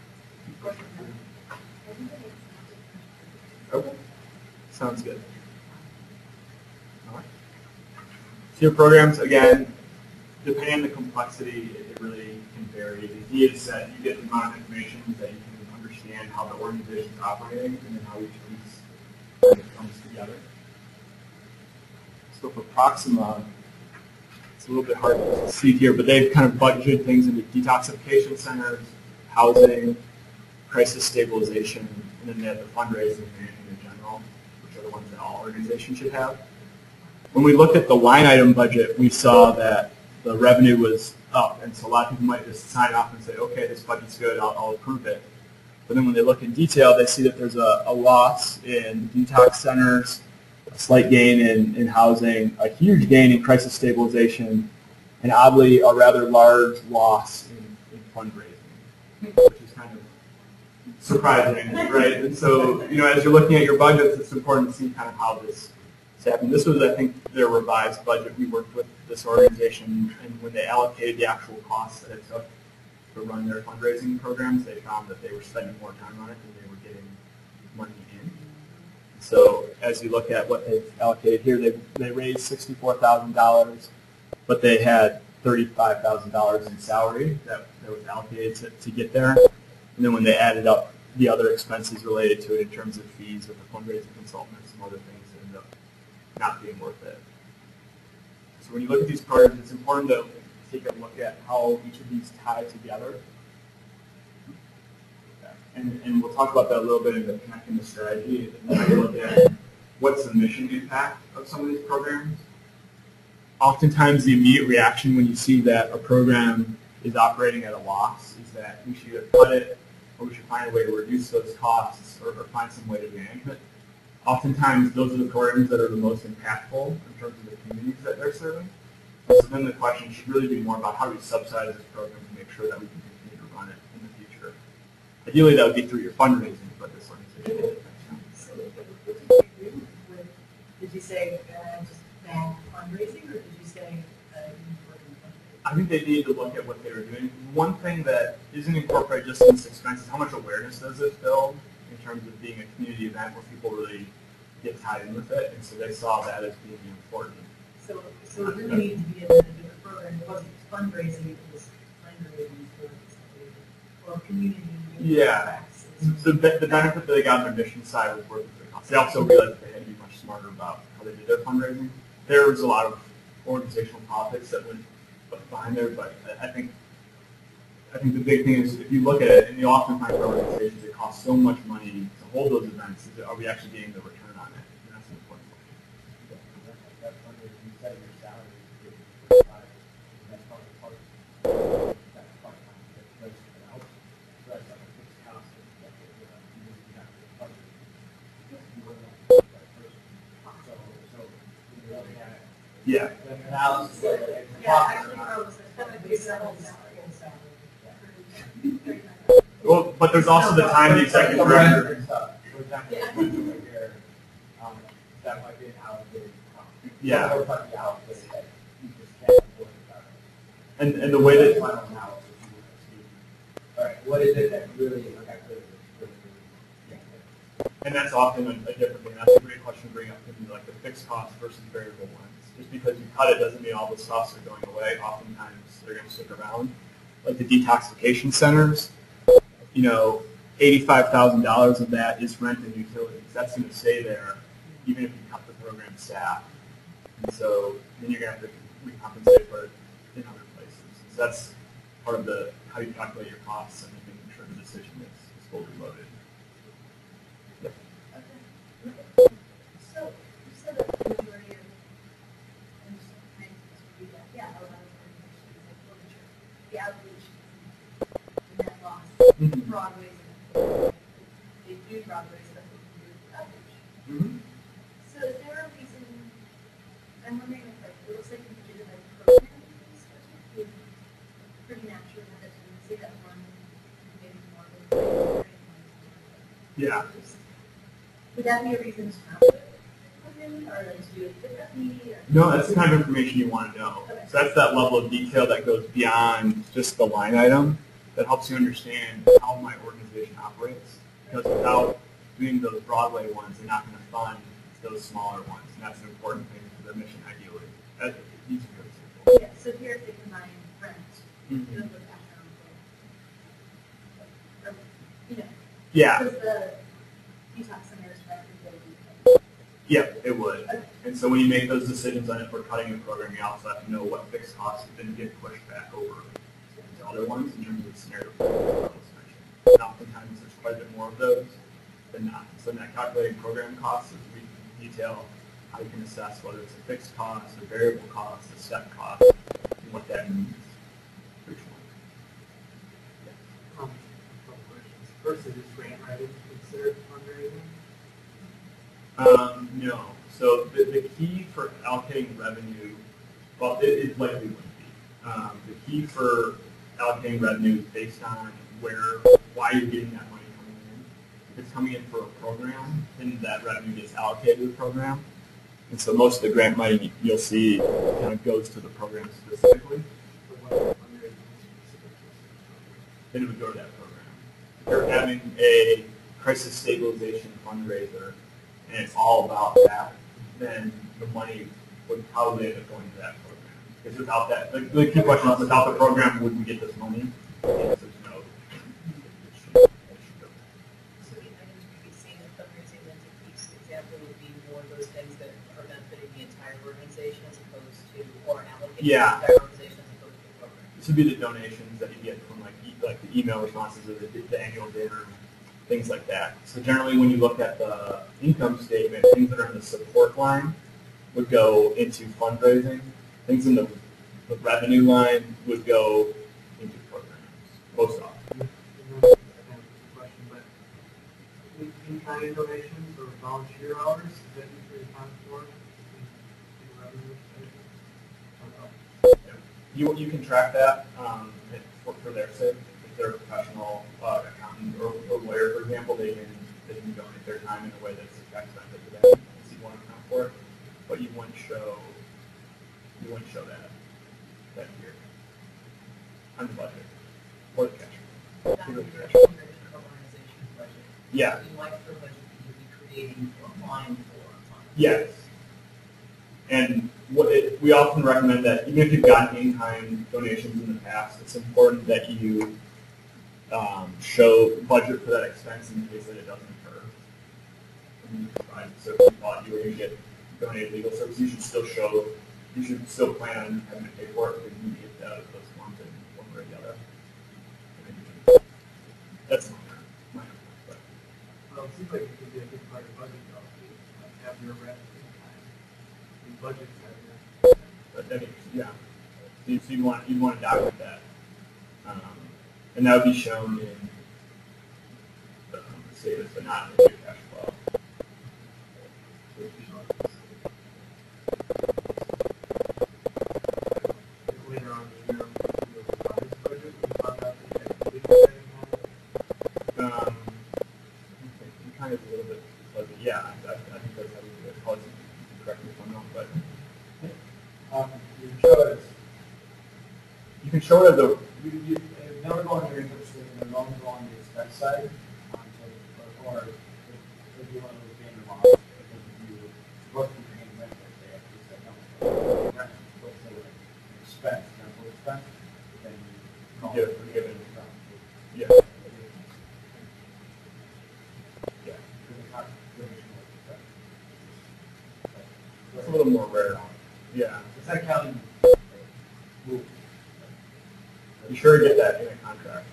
S1: Okay. Sounds good. All right. So your programs, again, depending on the complexity, it really can vary. The idea is that you get the amount of information that you can understand how the organization is operating and then how each piece comes together. So for Proxima, it's a little bit hard to see here, but they've kind of budgeted things into detoxification centers, housing, crisis stabilization, and then they have the fundraising and management in general, which are the ones that all organizations should have. When we looked at the line item budget, we saw that the revenue was up, and so a lot of people might just sign off and say, okay, this budget's good, I'll approve it. But then when they look in detail, they see that there's a loss in detox centers, a slight gain in housing, a huge gain in crisis stabilization, and oddly, a rather large loss in fundraising, which is kind of surprising, right? And so, as you're looking at your budgets, it's important to see kind of how this happened. This was, I think, their revised budget. We worked with this organization, and when they allocated the actual costs that it took to run their fundraising programs, they found that they were spending more time on it than they were getting money in. So as you look at what they've allocated here, they raised $64,000, but they had $35,000 in salary that was allocated to get there. And then when they added up the other expenses related to it in terms of fees with the fundraising consultant and some other things, it ended up not being worth it. So when you look at these programs, it's important to take a look at how each of these tie together. And we'll talk about that a little bit in the connecting the strategy. And when you look at what's the mission impact of some of these programs. Oftentimes the immediate reaction when you see that a program is operating at a loss is that we should either cut it or we should find a way to reduce those costs or find some way to manage it. Oftentimes those are the programs that are the most impactful in terms of the communities that they're serving. So then the question should really be more about how do we subsidize this program to make sure that we can continue to run it in the future. Ideally that would be through your fundraising, but this organization
S4: So what did you agree with? Did you say just bad fundraising, or did you say
S1: I think they need to look at what they were doing. One thing that isn't incorporated just in this expense is how much awareness does it build in terms of being a community event where people really get tied in with it, and so they saw that as being important.
S4: So it really needs to be a different program. It wasn't fundraising, it was fundraising for community.
S1: Yeah. The benefit that they got on their mission side was worth the cost. They also realized that they had to be much smarter about how they did their fundraising. There was a lot of organizational politics that went behind there, but I think the big thing is if you look at it, and you often find for organizations it costs so much money to hold those events, are we actually getting the return on it? And that's an important question.
S5: That's when you set your salary to get that's probably part of that part-time that goes to the house. So that's like a fixed cost that you have to budget. You wouldn't have to pay that person. So when you're looking at it,
S1: Yeah.
S5: the analysis of it,
S1: Well, but there's also the time the executive director.
S5: For example, that might be an allocated cost.
S1: Yeah.
S5: Or it might be allocated that you just can't afford it.
S1: And the way that
S5: Final analysis, you want to see, all right, what is it that really affected the
S1: And that's often a different thing. That's a great question to bring up, like the fixed costs versus variable ones. Just because you cut it doesn't mean all those costs are going away. Oftentimes they're going to stick around. Like the detoxification centers, $85,000 of that is rent and utilities. That's going to stay there even if you cut the program staff. And so then you're going to have to recompensate for it in other places. So that's part of how you calculate your costs and making sure the decision is fully loaded.
S2: So, you said that the majority of, I'm just trying to read that, yeah, a lot of organizations, like literature, the outreach, and that loss, Broadway's, they do Broadway stuff, they do outreach.
S1: Mm-hmm.
S2: So is there a reason, I'm wondering if like, it looks like you did it like programming, so it's pretty natural that you would say that one, maybe more than
S1: Yeah.
S2: would that be a reason to not do it?
S4: or like to do it differently, or?
S1: No, that's the kind of information you want to know.
S4: Okay.
S1: So that's that level of detail that goes beyond just the line item, that helps you understand how my organization operates. Because without doing those Broadway ones, they're not going to fund those smaller ones, and that's an important thing for their mission ideally. These are good examples.
S4: Yeah, so here if they combine rent, you
S1: Mhm.
S4: know, with after or, you know,
S1: Yeah,
S4: because the Utah Center's record will be.
S1: yeah, it would.
S4: Okay.
S1: And so when you make those decisions on if we're cutting a program, you also have to know what fixed costs then get pushed back over to other ones in terms of the scenario. And oftentimes there's quite a bit more of those than not. So in that calculating program costs, is we detail how you can assess whether it's a fixed cost, a variable cost, a step cost, and what that means for each one.
S5: A couple questions. First, is grant writing considered fundraising?
S1: No. So the key for allocating revenue, well, it likely wouldn't be. The key for allocating revenue is based on why you're getting that money coming in. If it's coming in for a program, then that revenue gets allocated to the program. And so most of the grant money you'll see kind of goes to the program specifically.
S5: But what about fundraising specific to
S1: Then it would go to that program. If you're having a crisis stabilization fundraiser and it's all about that, then the money would probably end up going to that program. Because without that, the key question is, without the program, would we get this money? The answer is no. It should go.
S3: So the items we'd be seeing in fundraising entities, example would be more of those things that are benefiting the entire organization as opposed to, or allocating
S1: Yeah.
S3: the entire organization as opposed to the program.
S1: This would be the donations that you get from like the email responses or the annual dinner, things like that. So generally when you look at the income statement, things that are in the support line would go into fundraising. Things in the revenue line would go into programs, most often.
S5: And then, I have a question, but in-kind donations or volunteer hours, is that usually accounted for in revenue?
S1: You can track that for their sake. If they're a professional accountant or lawyer, for example, they can donate their time in a way that's tax benefit to them. So you want to account for it, but you wouldn't show that here on the budget or the cash.
S3: Not
S1: Here
S3: in
S1: with
S3: your
S1: the cash.
S3: organization's budget.
S1: Yeah.
S3: In like for budget that you'd be creating or applying for.
S1: Yes. And we often recommend that even if you've gotten in-kind donations in the past, it's important that you show budget for that expense in case that it doesn't occur. So if you thought you were going to get donated legal services, you should still plan on having to pay for it, but you need to get that out of those forms in one way or the other. That's minor, but
S5: Well, it seems like it could be a big part of budget though, like have your rep in-kind. In budget,
S1: yeah. So you want to document that, and that would be shown in the status, but not in your cash flow.
S5: later on in the year, you know, this budget, we found out that you had to do that.
S1: Kind of a little bit fuzzy. Yeah, I think that's how we do it. Probably correct me if I'm wrong, but
S5: You show it,
S1: you can show it as a
S5: you never go on your income statement, and only go on the expense side, or if you want to gain them off, because you work with paying rent like they actually said, no, rent, let's say like expense, rental expense, then you call
S1: Yeah,
S5: it
S1: forgiven. yeah.
S5: Yeah. Because it's not traditional expense.
S1: It's a little more rare. Yeah.
S5: It's not counting rules.
S1: Be sure to get that in a contract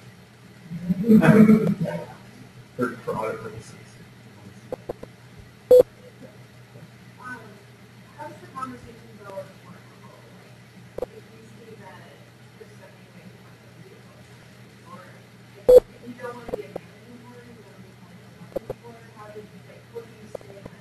S1: for audit purposes.
S6: How's the conversation go with more people? Like, if you see that you're spending way too much on vehicles, or if you don't want to be a managing board, you want to be kind of a board, how did you, like, what do you say on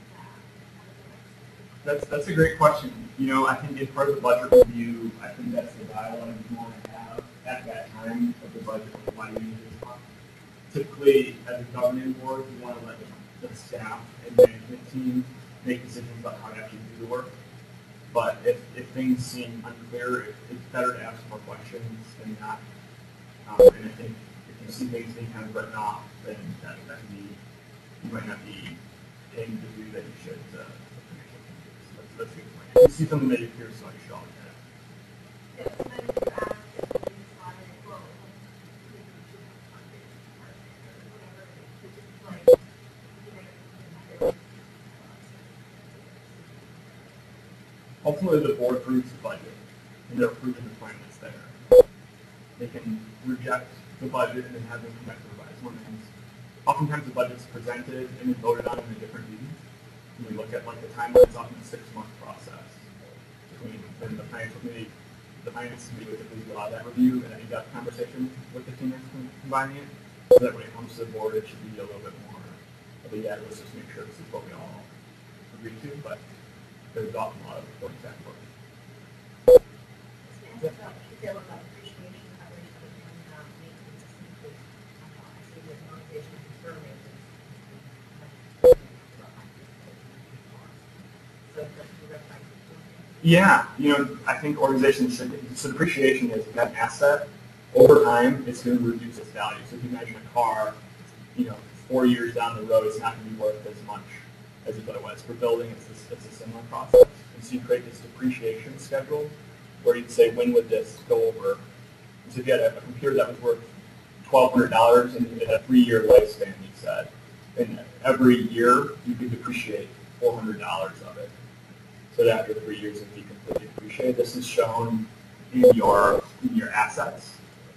S6: that?
S1: That's a great question. You know, I think as part of the budget review, I think that's the dialogue you want to have at that time of the budget. Why do you need this fund? Typically, as a governing board, you want to let the staff and management team make decisions about how to actually do the work. But if things seem unclear, it's better to ask more questions than not. And I think if you see things being kind of written off, then that can be, you might not be paying the due that you should. That's a good point. If you see something that you hear, so you should always ask.
S6: Yeah, so then you ask if they decide, well, maybe we should have funding or whatever, it's just like, you know,
S1: Ultimately, the board approves the budget, and they're approving the plan that's there. They can reject the budget and then have them come back to revise one things. Oftentimes, the budget's presented and then voted on in a different meeting. When we look at like the timeline, it's often a 6-month process between then the finance committee. The finance committee would typically do a lot of that review and then in-depth conversation with the team that's combining it. So that when it comes to the board, it should be a little bit more of a yeah, let's just make sure this is what we all agree to. But there's often a lot of going back and forth.
S3: About detail about appreciation coverage and maintenance assistance. I see there's motivation for maintenance. So that's direct.
S1: Yeah, I think organizations should, so depreciation is that asset. Over time, it's going to reduce its value. So if you imagine a car, 4 years down the road, it's not going to be worth as much as it otherwise. For building, it's a similar process. And so you create this depreciation schedule where you'd say, when would this go over? So if you had a computer that was worth $1,200 and it had a 3-year lifespan, you said, and every year you could depreciate $400 of it. So that after 3 years, it'd be completely depreciated. This is shown in your assets.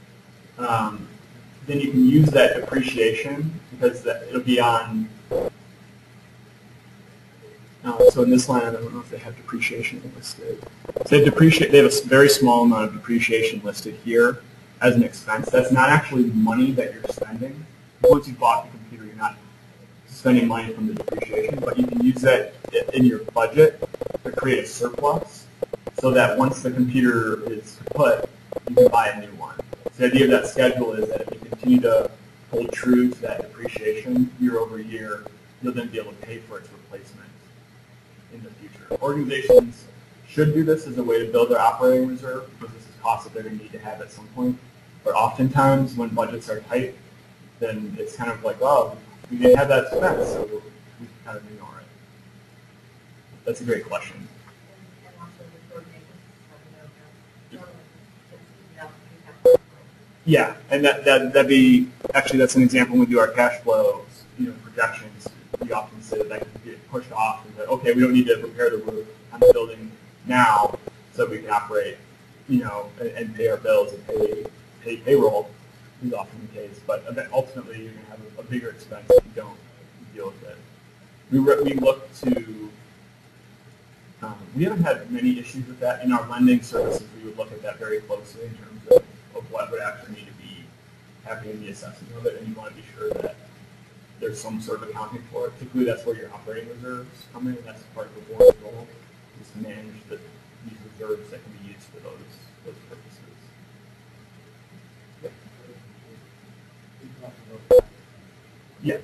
S1: Then you can use that depreciation because it'll be on. So in this line, I don't know if they have depreciation listed. So they have a very small amount of depreciation listed here as an expense. That's not actually money that you're spending. Once you've bought the computer, you're not spending money from the depreciation, but you can use that in your budget to create a surplus so that once the computer is kaput, you can buy a new one. So the idea of that schedule is that if you continue to hold true to that depreciation year over year, you'll then be able to pay for its replacement in the future. Organizations should do this as a way to build their operating reserve because this is cost that they're going to need to have at some point. But oftentimes when budgets are tight, then it's kind of like, oh, we didn't have that expense, so we kind of ignore it. That's a great question.
S3: And also the coordination.
S1: Yeah, and that'd be actually that's an example when we do our cash flow, projections. We often say that can get pushed off and that okay, we don't need to repair the roof on the building now, so that we can operate, and pay our bills and pay payroll. Is often the case, but ultimately you're going to have a bigger expense if you don't deal with it. We look to. We haven't had many issues with that in our lending services. We would look at that very closely in terms of what would actually need to be happening in the assessment of it, and you want to be sure that there's some sort of accounting for it. Typically, that's where your operating reserves come in, and that's part of the board's role is to manage these reserves that can be used for those purposes. Yeah.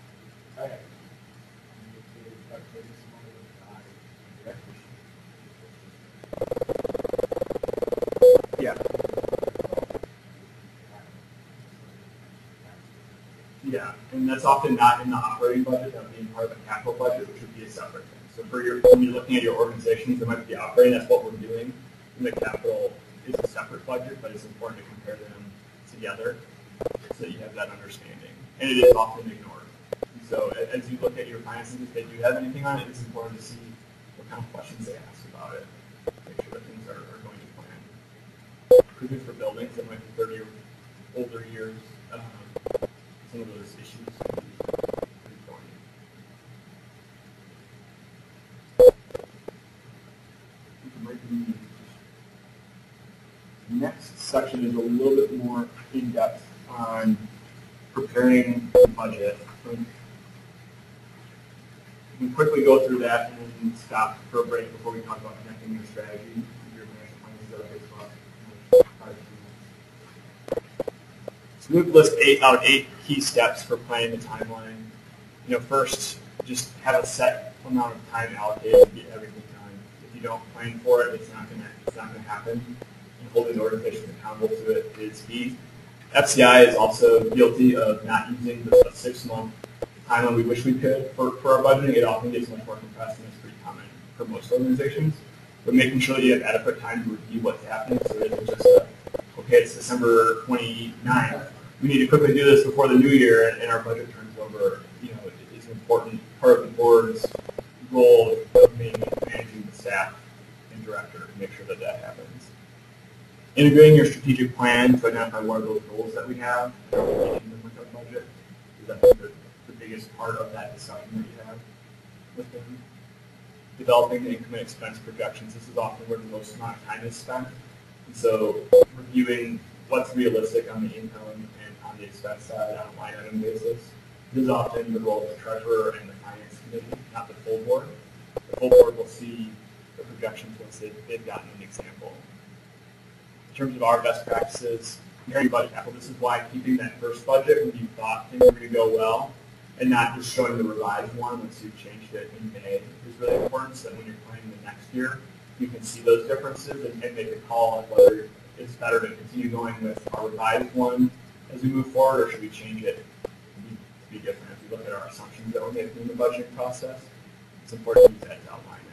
S1: Yeah. Yeah, and that's often not in the operating budget. That would be part of the capital budget, which would be a separate thing. So when you're looking at your organizations, there might be operating. That's what we're doing. And the capital is a separate budget, but it's important to compare them together so that you have that understanding. And it is often ignored. And so as you look at your finances, if they do have anything on it, it's important to see what kind of questions they ask about it. Make sure that things are going to plan. Particularly for buildings that might be 30 or older years, some of those issues can be pretty thorny. The next section is a little bit more in-depth on preparing the budget. We can quickly go through that and then stop for a break before we talk about connecting your strategy. Your financial plan is okay as well. So we list eight key steps for planning the timeline. First, just have a set amount of time allocated to get everything done. If you don't plan for it, it's not gonna happen. And holding the organizations accountable to it is key. FCI is also guilty of not using the 6-month timeline we wish we could for our budgeting. It often gets much more compressed, and it's pretty common for most organizations. But making sure that you have adequate time to review what's happening, so it isn't just okay, it's December 29th. We need to quickly do this before the new year, and our budget turns over. It's an important part of the board's role of managing the staff and director to make sure that that happens. Integrating your strategic plan to identify what are those goals that we have and how we're meeting them with our budget is, I think, the biggest part of that discussion that you have with them. Developing the income and expense projections. This is often where the most amount of time is spent. And so reviewing what's realistic on the income and on the expense side on a line item basis. This is often the role of the treasurer and the finance committee, not the full board. The full board will see the projections once they've gotten an example. In terms of our best practices, comparing budget capital, this is why keeping that first budget when you thought things were going to go well and not just showing the revised one once you've changed it in May is really important, so that when you're planning the next year, you can see those differences and make a call on whether it's better to continue going with our revised one as we move forward, or should we change it to be different. As we look at our assumptions that we're making in the budgeting process, it's important to use that to outline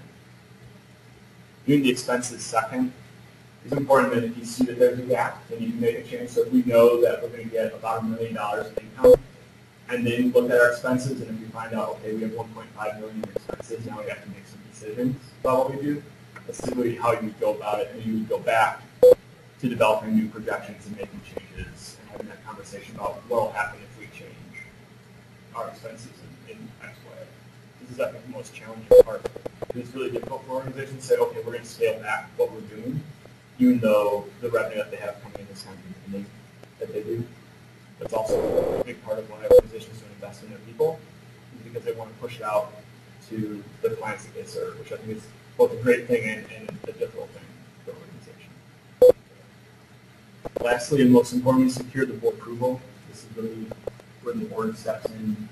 S1: it. Doing the expenses second is important that if you see that there's a gap, then you can make a change. So if we know that we're going to get about $1 million in income, and then look at our expenses, and if we find out, okay, we have 1.5 million in expenses, now we have to make some decisions about what we do. That's typically how you would go about it, and you would go back to developing new projections and making changes and having that conversation about what will happen if we change our expenses in X way. This is, I think, the most challenging part. It's really difficult for organizations to say, okay, we're going to scale back what we're doing, even though the revenue that they have coming in is kind of depending that they do. That's also a big part of why organizations don't invest in their people, is because they want to push it out to the clients that they serve, which I think is both a great thing and a difficult thing for an organization. Lastly, and most importantly, secure the board approval. This is really where the board steps in.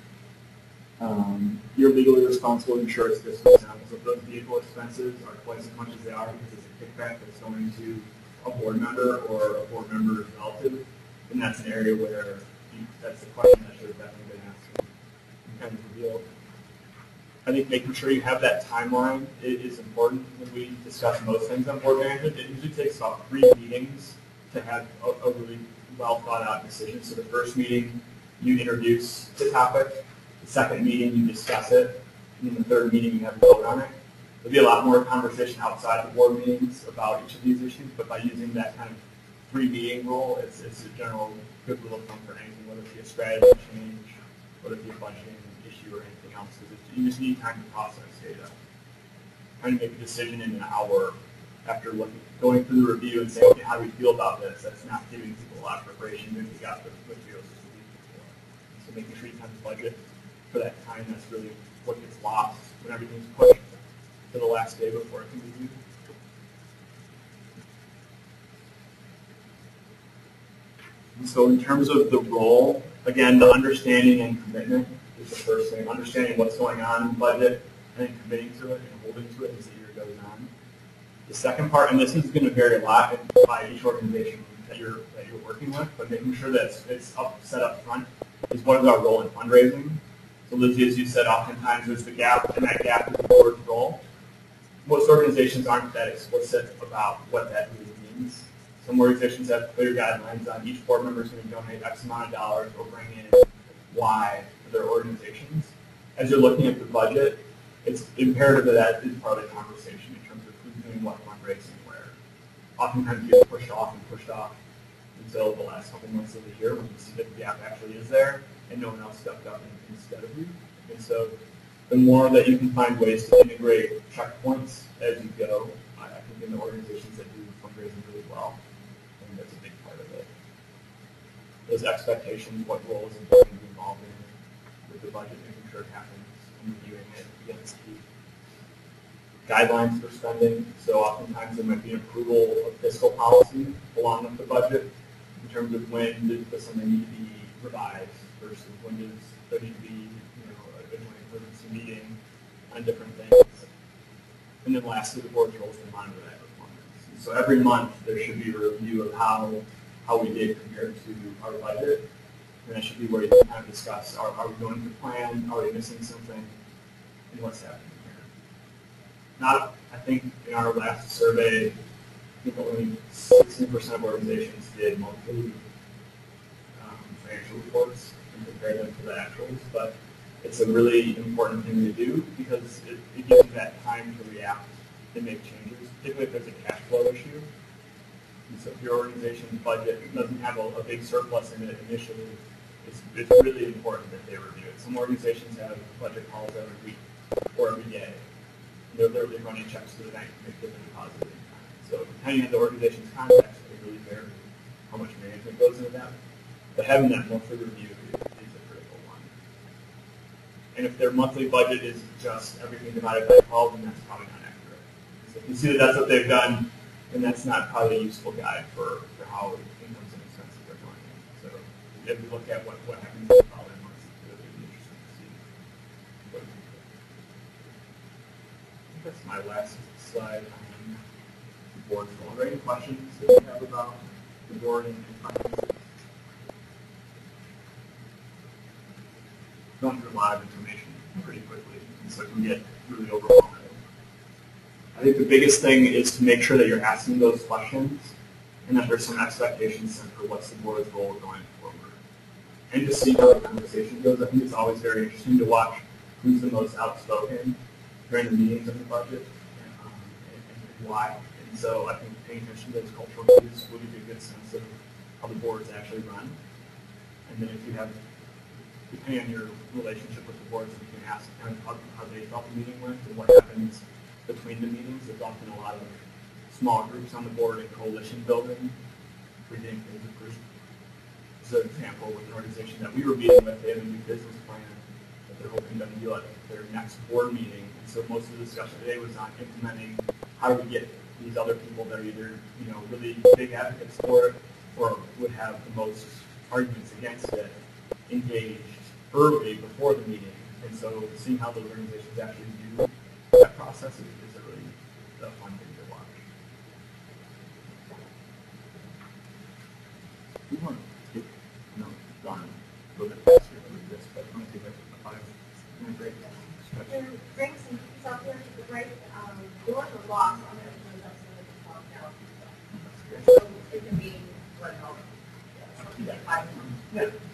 S1: You're legally responsible to ensure it's fiscally sound. So if those vehicle expenses are twice as much as they are because it's a kickback that's going to a board member or a board member's relative, then that's an area where that's the question that should have definitely been asked and kind of revealed. I think making sure you have that timeline is important when we discuss most things on board management. It usually takes about 3 meetings to have a really well thought out decision. So the first meeting, you introduce the topic. The second meeting, you discuss it. And then the third meeting, you have a vote on it. There'll be a lot more conversation outside the board meetings about each of these issues, but by using that kind of 3-meeting rule, it's a general good rule of thumb for anything, whether it be a strategy change, whether it be a budgeting issue or anything else, because you just need time to process data. Trying to make a decision in an hour after going through the review and saying, okay, how do we feel about this? That's not giving people a lot of preparation when we got the materials just a week before. So making sure you have a budget for that time, that's really what gets lost when everything's pushed to the last day before it can be reviewed. And so in terms of the role, again, the understanding and commitment is the first thing. Understanding what's going on in the budget and then committing to it and holding to it as the year goes on. The second part, and this is going to vary a lot by each organization that you're working with, but making sure that it's set up front is what is our role in fundraising. So Lizzie, as you said, oftentimes there's the gap, and that gap is the board's role. Most organizations aren't that explicit about what that really means. Some organizations have clear guidelines on each board member is going to donate X amount of dollars or bring in Y for their organizations. As you're looking at the budget, it's imperative that is part of the conversation in terms of who's doing what fundraising where. Oftentimes it gets pushed off until the last couple months of the year when you see that the gap actually is there and no one else stepped up instead of you. And so the more that you can find ways to integrate checkpoints as you go, I think in the organizations that do fundraising really well, I think that's a big part of it. Those expectations, what roles and going to be involved in with the budget, making sure it happens, and reviewing it against the guidelines for spending. So oftentimes there might be an approval of fiscal policy along with the budget in terms of when does something need to be revised versus when does there need to be a joint emergency meeting on different things. And then lastly, the board's role is to monitor that performance. So every month, there should be a review of how we did compared to our budget. And that should be where you can kind of discuss, are we going to plan, are we missing something, and what's happening here. I think in our last survey, I think only 16% of organizations did monthly financial reports and compare them to the actuals, but it's a really important thing to do because it gives you that time to react and make changes, particularly if there's a cash flow issue. And so if your organization's budget doesn't have a big surplus in it initially, it's really important that they review it. Some organizations have budget calls every week or every day. They're literally running checks to the bank to make different deposits in time. So depending on the organization's context, it really varies how much management goes into that. But having that monthly review is a critical one. And if their monthly budget is just everything divided by 12, then that's probably not accurate. So if you see that that's what they've done, then that's not probably a useful guide for how incomes and expenses are going. So if we look at what happens in the following months, it would be interesting to see. I think that's my last slide on the board's goal. Are there any questions that you have about the board and finances? Going through a lot of information pretty quickly, and so it can get really overwhelming. I think the biggest thing is to make sure that you're asking those questions and that there's some expectations set for what's the board's role going forward. And to see how the conversation goes. I think it's always very interesting to watch who's the most outspoken during the meetings of the budget and why. And so I think paying attention to those cultural cues will give you a good sense of how the boards actually run. And then if you have, depending on your relationship with the boards, you can ask kind of how they felt the meeting went and what happens between the meetings. There's often a lot of small groups on the board and coalition building for getting things approved. So, an example, with an organization that we were meeting with, they have a new business plan that they're hoping to be like their next board meeting. And so most of the discussion today was on implementing how do we get these other people that are either, really big advocates for it or would have the most arguments against it engaged early before the meeting. And so seeing how those organizations actually do that process is a really fun thing to watch. We want to take, gone a little bit faster with this, but I'm going to take a 5-minute break.
S6: There drinks and pizza out there to the break. Doors are locked on it, so that's going to be locked out. So it can be,
S1: Yeah.
S6: 5 minutes.
S1: Yeah.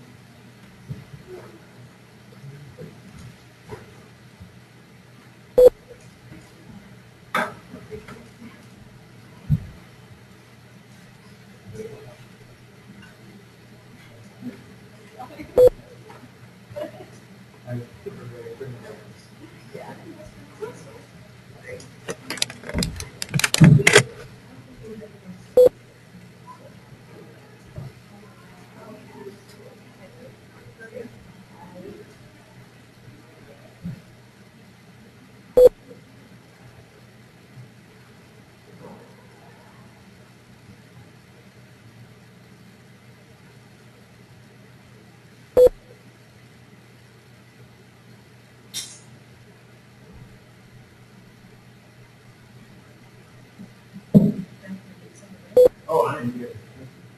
S1: Oh, I didn't get it.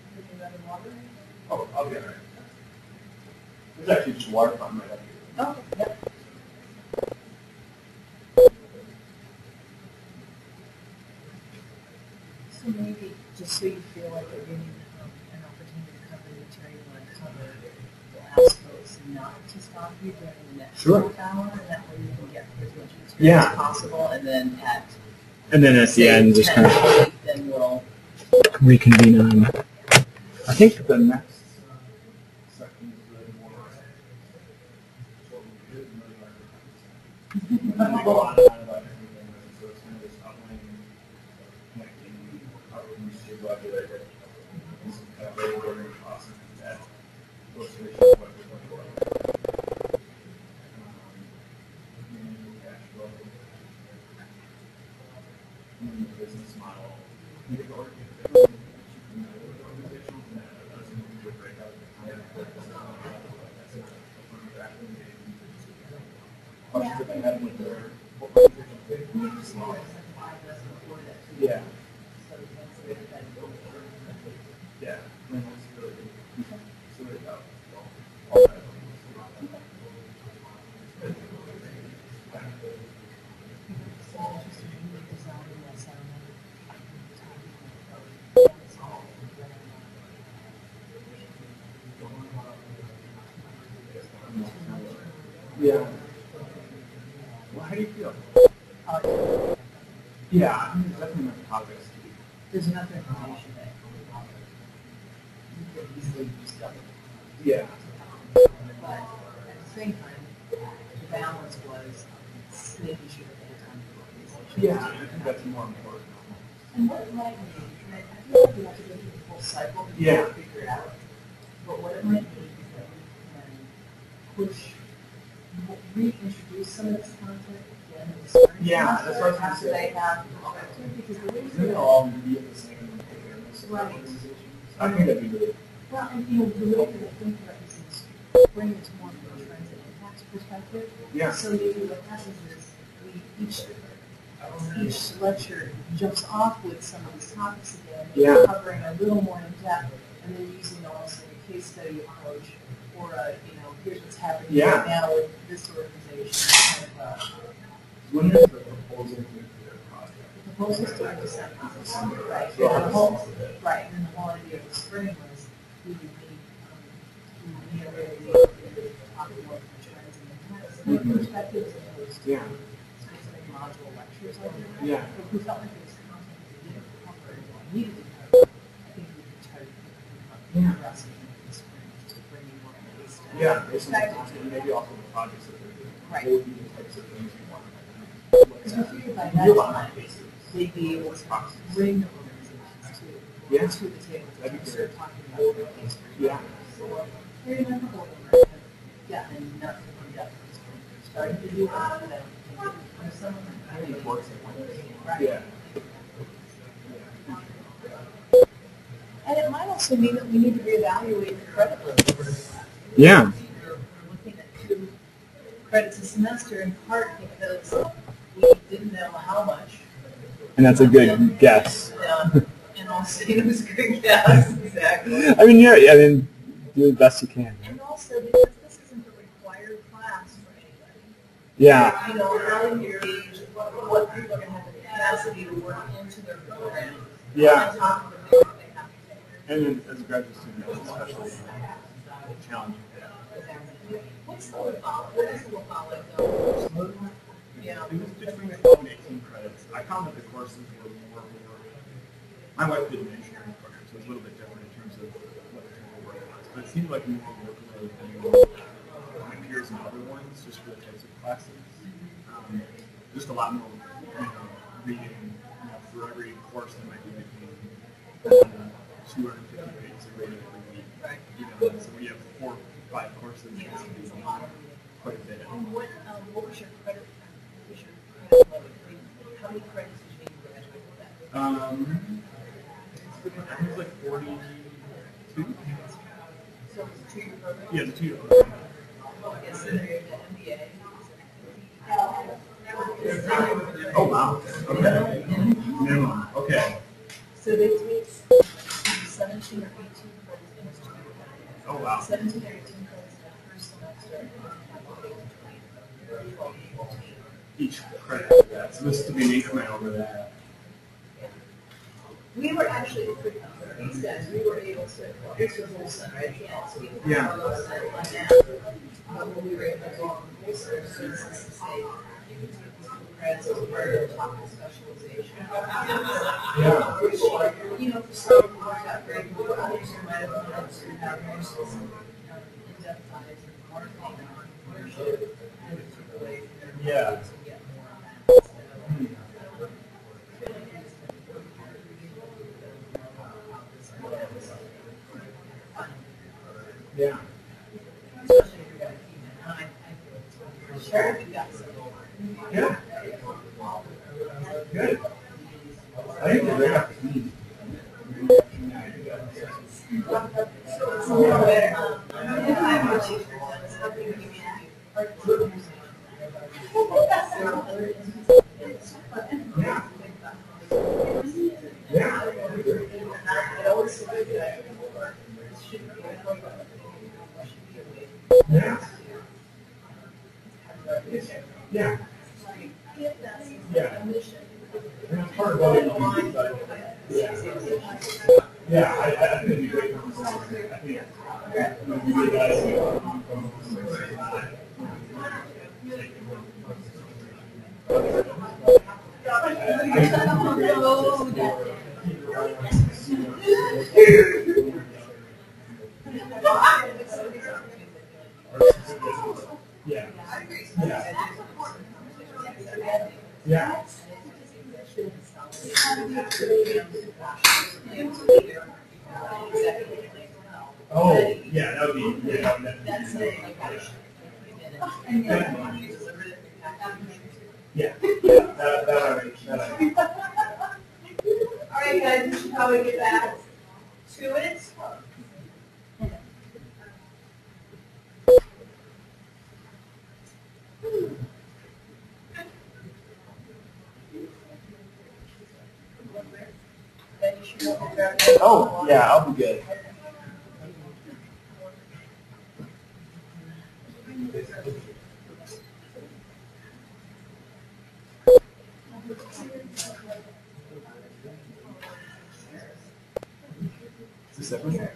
S1: Oh, I'll get it. There's actually just a water fountain right up here.
S4: Oh, yep. So maybe, just so you feel like you're getting an opportunity to cover the material you want to cover, we'll ask folks not to stop you during the next
S1: Sure.
S4: half hour, and that way you can get through as much material
S1: Yeah.
S4: as possible, and then at,
S1: And then at
S4: say, 10:08, then we'll
S1: reconvene on. I think the next section is really more. What we did and really our. And then we go on and on about everything, so it's kind of this outlining, connecting how we use to budget it. And some kind of very ordering process that illustration of what we're looking for. Cash flow. And then the business model. Questions that they have with their small.
S3: doesn't afford that.
S1: Yeah.
S3: So that's the way that goes.
S1: Yeah. I mean, it's really about all that. Yeah. Well, how do you feel? Yeah, I mean, there's definitely enough topics to be.
S3: There's enough information that you could easily use up.
S1: Yeah.
S3: But at the same time, the balance was making sure that they had time for organization.
S1: Yeah, I think that's more important.
S3: And what it might mean, and I feel like we have to go through the full cycle to
S1: Yeah.
S3: figure it out. But what it might mean is that we can push, reintroduce some of this content again in the spring.
S1: Yeah, that's what I was gonna
S3: After
S1: say.
S3: they have, because the reason
S1: Isn't it all be at the same awareness of
S3: Right.
S1: organizations? I think that'd be really.
S3: well, and you know, the way that I think about this is bring it to more from a trends and impacts perspective.
S1: Yeah.
S3: So maybe what happens is each lecture jumps off with some of these topics again,
S1: Yeah.
S3: covering a little more in depth, and then using almost like a case study approach, or a, here's what's happening
S1: Yeah.
S3: right now with this organization. Kind of,
S1: When is the proposal to their project?
S3: the proposals to December, right?
S1: So
S3: And the whole,
S1: it's-
S3: right, and then the whole idea of the spring was we would meet, where we would talk about the trends and impacts and
S1: Mhm.
S3: perspectives as opposed to
S1: Yeah.
S3: specific module lectures like that.
S1: Yeah.
S3: If we felt like there was content that we didn't cover and we needed to cover, I think we could try to
S1: Yeah.
S3: address it in the spring, just to bring in more case study.
S1: Yeah, there's some
S3: perspective.
S1: content, maybe also the projects that they're doing.
S3: Right.
S1: What would be the types of things you want to look
S3: Because we
S1: at?
S3: figured by
S1: Do a
S3: that
S1: lot
S3: time,
S1: of cases.
S3: they'd be able to bring the organizations to,
S1: Yeah.
S3: to the table
S1: That'd be
S3: to start
S1: great.
S3: talking about their case study.
S1: Yeah.
S3: So, very memorable of them have gotten enough in depth at this point. They're starting to do that, but I don't think some of them.
S1: I think it works at once.
S3: Right.
S1: Yeah.
S3: And it might also mean that we need to reevaluate the credit load.
S1: Yeah.
S3: We're looking at 2 credits a semester in part because we didn't know how much.
S1: And that's a good guess.
S3: And also, it was a good guess, exactly.
S1: I mean, yeah, I mean, do the best you can.
S3: And also because this isn't a required class for anybody.
S1: Yeah.
S3: You know, how you gauge what people are going to have the capacity to work into their program.
S1: Yeah.
S3: On top of the things that they have to take.
S1: And then as a graduate student, it's especially challenging.
S3: What's the Lafayette? What is the Lafayette though? Yeah.
S1: It was between 12 and 18 credits. I found that the courses were more. My wife did an engineering program, so it's a little bit different in terms of what the kind of work was. But it seemed like more workload than my peers and other ones, just for the types of classes. Just a lot more, reading. For every course, there might be between 250 pages of reading every week.
S3: Right.
S1: So when you have 4 or 5 courses,
S3: Yeah,
S1: it's
S3: it's a lot of
S1: quite a bit.
S3: And what was your credit? What was your credit level? How many credits did you need to graduate with that?
S1: I think it's like 42.
S3: So it was a 2-year program?
S1: Yeah, the 2-year program.
S3: Yes, so there's the MBA.
S1: Oh wow. Okay. Minimum. Okay.
S3: So they take 17 or 18 credits in this 2-year program.
S1: Oh wow.
S3: 17 or 18 credits in the first semester, and then have to take 12 or 14.
S1: Each credit for that. So this is to be an increment over that.
S3: We were actually pretty these guys. We were able to. This was Wilson, right? Yeah. So we could
S1: Yeah.
S3: Wilson on that. When we were able to go on Wilson, so this is to say, you could take these 2 credits as part of topical specialization.
S1: Yeah.
S3: Which, for some it worked out great, but for others who might have wanted to have more specific, in-depth dives in marketing and entrepreneurship, and it took away from their ability to get more on that. So, I feel like it is a good part of reading about this idea of fun.
S1: Yeah.
S3: Especially if you're going to keep it. And I feel it's for sure you got some.
S1: Yeah. Good. I think they're very key.
S3: It's a little better. I'm a teacher, so it's helping me be part of the museum.
S1: it's part of what yeah, I think it'd be great conversation. I think you yeah. Yeah. Oh, yeah, that would be, yeah, that would definitely be, yeah, that I
S4: All right, guys, we should probably get back to it.
S1: Oh, yeah, I'll be good. Is this everything?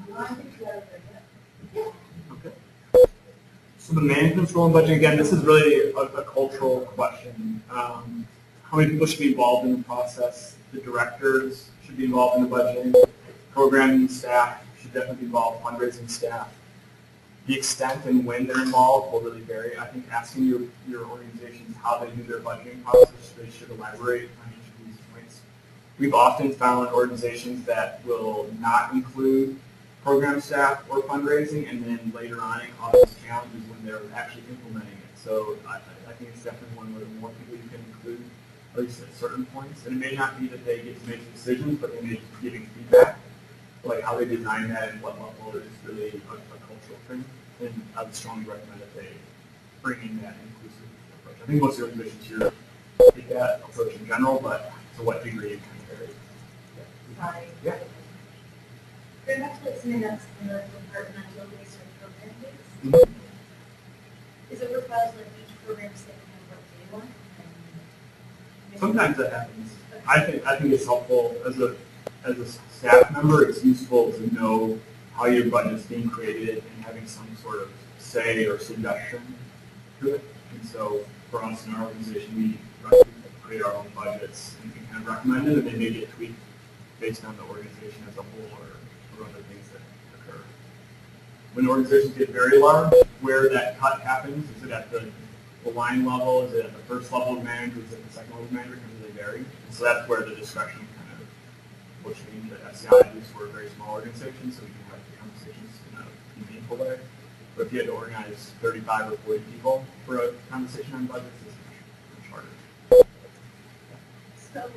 S1: Okay. So the management's role in budgeting, again, this is really a cultural question. How many people should be involved in the process? The directors should be involved in the budgeting. Programming staff should definitely be involved. Fundraising staff. The extent and when they're involved will really vary. I think asking your organizations how they do their budgeting process, they should elaborate on each of these points. We've often found organizations that will not include program staff or fundraising, and then later on it causes challenges when they're actually implementing it. So I think it's definitely one where the more people you can include, at least at certain points, and it may not be that they get to make the decisions, but they may be giving feedback, like how they design that and what level is really a cultural thing. And I would strongly recommend that they bring in that inclusive approach. I think most organizations here take that approach in general, but to what degree it kind of varies.
S2: Right.
S1: Yeah.
S2: Going back to something that's in the departmental based or program based,
S1: Mhm.
S2: is it worthwhile to let each program say kind of what they want? And
S1: Sometimes that happens. I think it's helpful as a staff member. It's useful to know how your budget's being created and having some sort of say or suggestion to it. And so for us in our organization, we create our own budgets and can kind of recommend it, and they may get tweaked based on the organization as a whole or other things that occur. When organizations get very large, where that cut happens, is it at the line level, is it at the first level of manager, is it the second level of manager, can really vary. And so that's where the discretion kind of will change. At SCI, at least we're a very small organization, so we can have the conversations in a meaningful way. But if you had to organize 35 or 40 people for a conversation on budgets, it's much harder.
S4: So,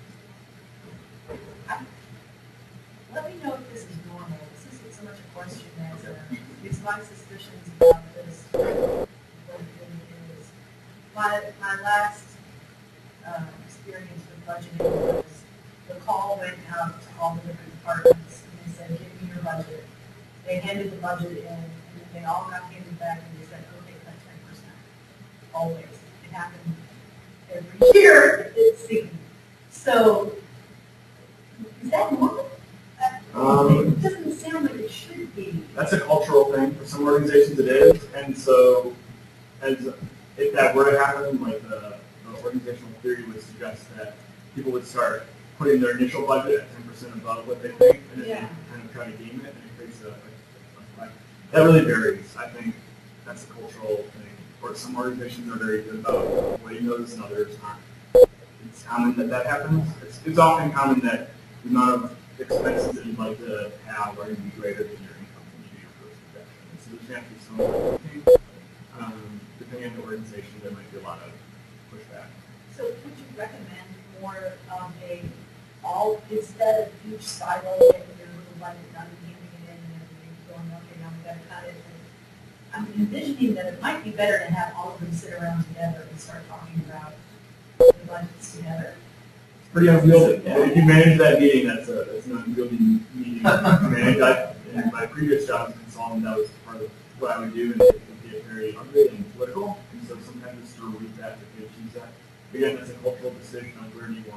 S4: let me know if this is normal. This isn't so much a question as it's my suspicions about this. What it really is. My last experience with budgeting was the call went out to all the different departments and they said, give me your budget. They handed the budget in and then they all got handed back and they said, okay, cut 10%. Always. It happened every year, it seemed. So, is that normal? It doesn't sound like it should be.
S1: That's a cultural thing. For some organizations it is. And so if that were to happen, like the organizational theory would suggest that people would start putting their initial budget at 10% above what they think, and then kind of try to game it, and it creates that really varies. I think that's a cultural thing. Or some organizations are very good about avoiding those, and others aren't. It's common that happens. It's often common that the amount of expenses that you'd like to have are going to be greater than your income from your first projection. So there's going to have to be some depending on the organization, there might be a lot of pushback.
S4: So would you recommend more of instead of each silo getting their little budget done and handing it in and everything going, okay, now we gotta cut it. I'm envisioning that it might be better to have all of them sit around together and start talking about the budgets together.
S1: It's pretty unwieldy. If you manage that meeting, that's an unwieldy meeting to manage. In my previous job as a consultant, that was part of what I would do, and it could get very ugly and political, and so sometimes it's to relieve that if they choose that. Again, that's a cultural decision on where do you want to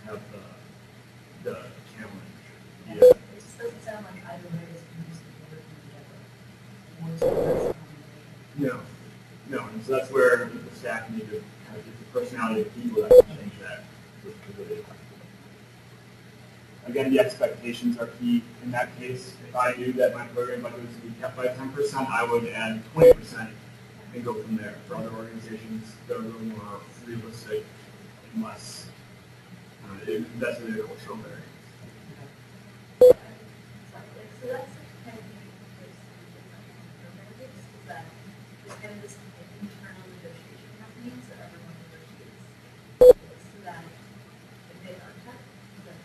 S1: have the challenge. Yeah.
S4: It just doesn't sound like either way is conducive to working together. More so that's combination.
S1: No, and so that's where the staff need to kind of get the personality of people that can change that. to really effective. Again, the expectations are key in that case. If I knew that my program budget was to be kept by 10%, I would add 20% and go from there. For other organizations, they're a little more realistic and less, that's really a cultural variance.
S2: So that's kind of that there's kind of this internal negotiation happening, so everyone negotiates. So that if they are cut, then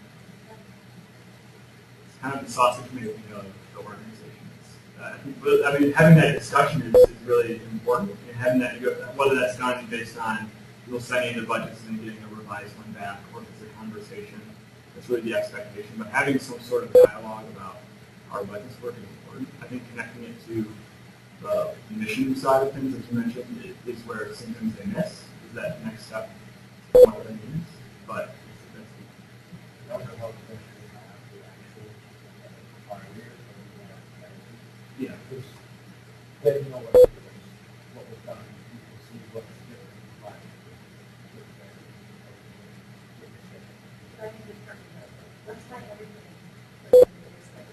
S1: It's kind of the sausage making of the organizations. I mean, having that discussion is really important, and having that, whether that's done based on people sending the budgets and getting a revised one back, or if it's a conversation, that's really the expectation. But having some sort of dialogue about our budgets work is important. I think connecting it to the mission side of things, as you mentioned, is where sometimes they miss, is that next step, one of the means. But that's yeah.
S5: Because then you know what was done, you can see what's different.
S2: I think it's part of the, that's why everything is like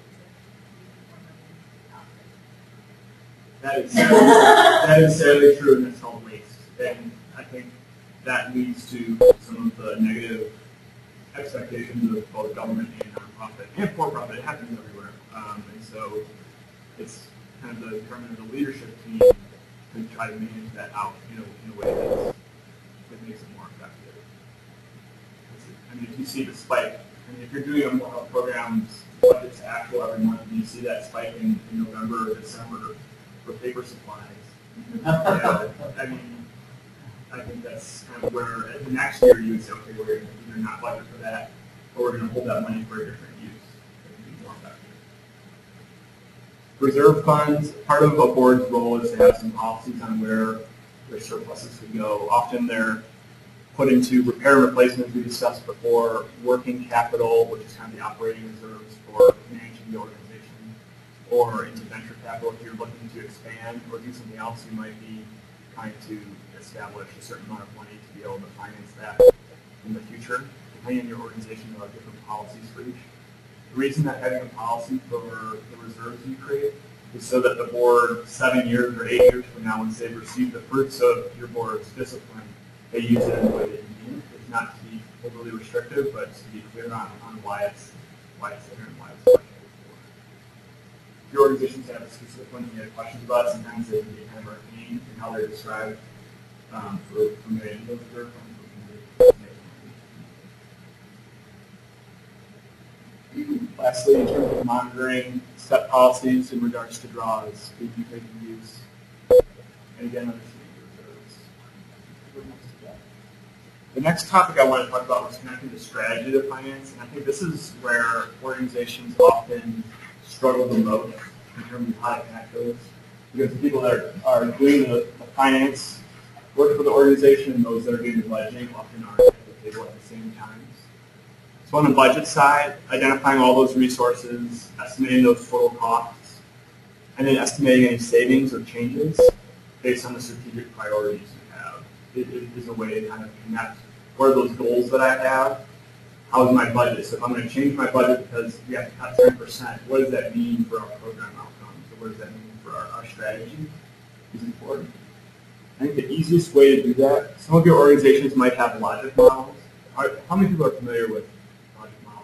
S1: That is sadly true, and it's called waste. And I think that leads to some of the negative expectations of both government and nonprofit and for-profit. It happens everywhere. And so it's kind of the determinant of the leadership team to try to manage that out in a way that makes it more effective. I mean, if you see the spike, I mean, if you're doing a program's budget's actual every month, and you see that spike in November or December for paper supplies, I mean, I think that's kind of where the next year you would say, okay, we're going to either not budget for that, or we're going to hold that money for a different use. It would be more effective. Reserve funds, part of a board's role is to have some policies on where their surpluses could go. Often they're put into repair and replacement, as we discussed before, working capital, which is kind of the operating reserves for managing the organization, or into venture capital if you're looking to expand or do something else, you might be trying to establish a certain amount of money to be able to finance that in the future. Depending on your organization, there are different policies for each. The reason that having a policy for the reserves you create is so that the board 7 years or 8 years from now, once they've received the fruits of your board's discipline, they use it in the way that you mean. It's not to be overly restrictive, but to be clear on why it's there and why it's budgeted for. If your organizations have a specific one you have questions about, sometimes they can be kind of arcane in how they're described for managing those reserve funds. Lastly, in terms of monitoring, set policies in regards to draws, taking use, and again, understanding reserves. The next topic I want to talk about was connecting the strategy to finance, and I think this is where organizations often struggle the most in terms of how to connect those, because the people that are doing the finance work for the organization and those that are doing the budgeting often aren't at the table at the same time. So on the budget side, identifying all those resources, estimating those total costs, and then estimating any savings or changes based on the strategic priorities you have. It is a way to kind of connect what are those goals that I have, how is my budget. So if I'm going to change my budget because we have to cut 10%, what does that mean for our program outcomes? Or what does that mean for our strategy is important. I think the easiest way to do that, some of your organizations might have logic models. How many people are familiar with logic models?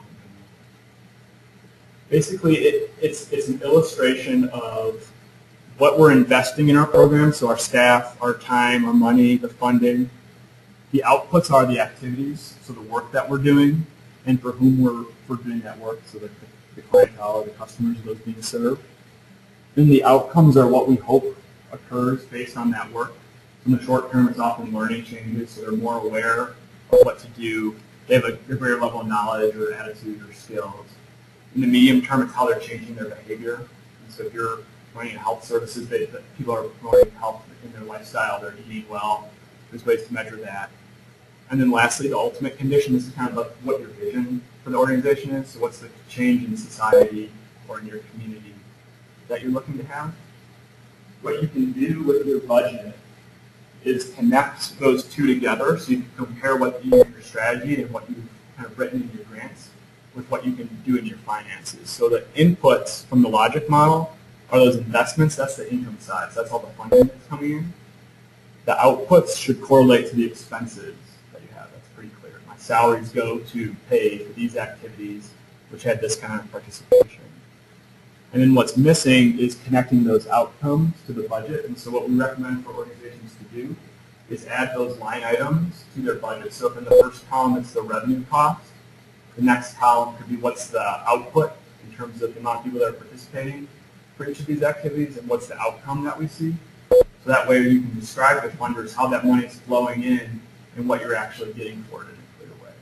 S1: Basically, it's an illustration of what we're investing in our program, so our staff, our time, our money, the funding. The outputs are the activities, so the work that we're doing, and for whom we're doing that work, so that the clientele, the customers, those being served. Then the outcomes are what we hope occurs based on that work. In the short term, it's often learning changes, so they're more aware of what to do. They have a greater level of knowledge or attitude or skills. In the medium term, it's how they're changing their behavior. And so if you're running health services, people are promoting health in their lifestyle, they're eating well. There's ways to measure that. And then lastly, the ultimate condition. This is kind of like what your vision for the organization is. So what's the change in society or in your community that you're looking to have? What you can do with your budget is connect those two together so you can compare what your strategy and what you've kind of written in your grants with what you can do in your finances. So the inputs from the logic model are those investments. That's the income side. So that's all the funding that's coming in. The outputs should correlate to the expenses that you have. That's pretty clear. My salaries go to pay for these activities, which had this kind of participation. And then what's missing is connecting those outcomes to the budget. And so what we recommend for organizations to do is add those line items to their budget. So if in the first column it's the revenue cost, the next column could be what's the output in terms of the amount of people that are participating for each of these activities and what's the outcome that we see. So that way you can describe to funders how that money is flowing in and what you're actually getting for it in a clear way.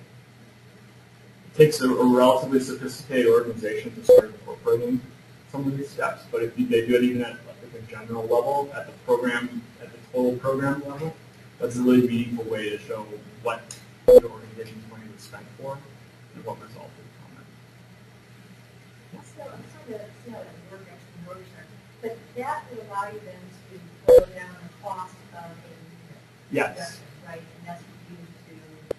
S1: It takes a relatively sophisticated organization to start incorporating some of these steps, but if they do it even at like a general level, at the total program level, that's a really meaningful way to show what your organization's money was spent for and what resulted from it.
S4: So I'm trying to see how that works actually, but that would allow you then to boil down the cost of a
S1: Yes.
S4: production, right? And that's what you use to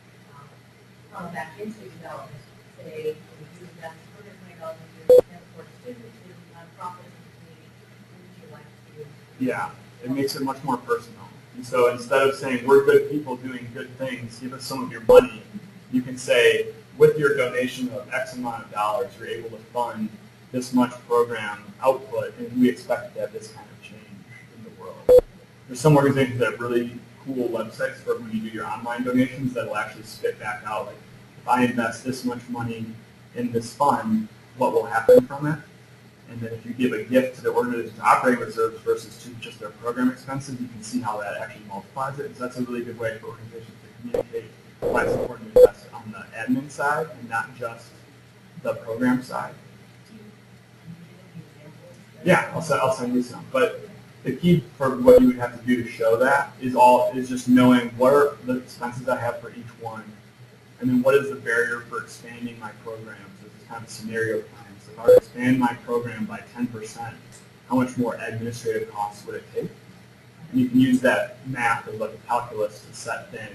S4: funnel back into development. Say, we use that $120 into for students, to nonprofits, and community. Wouldn't you like to?
S1: Yeah, it makes it much more personal. And so instead of saying, we're good people doing good things, give us some of your money, you can say, with your donation of X amount of dollars, you're able to fund this much program output, and we expect to have this kind of change in the world. There's some organizations that have really cool websites for when you do your online donations that will actually spit back out, like, if I invest this much money in this fund, what will happen from it? And then if you give a gift to the organization's operating reserves versus to just their program expenses, you can see how that actually multiplies it. So that's a really good way for organizations to communicate why it's important to invest on the admin side and not just the program side.
S4: Can you give any examples?
S1: Yeah, I'll send you some. But the key for what you would have to do to show that is just knowing what are the expenses I have for each one, and then what is the barrier for expanding my program. So this is kind of a scenario plan. So if I were to expand my program by 10%, how much more administrative costs would it take? And you can use that math of like a calculus to set then,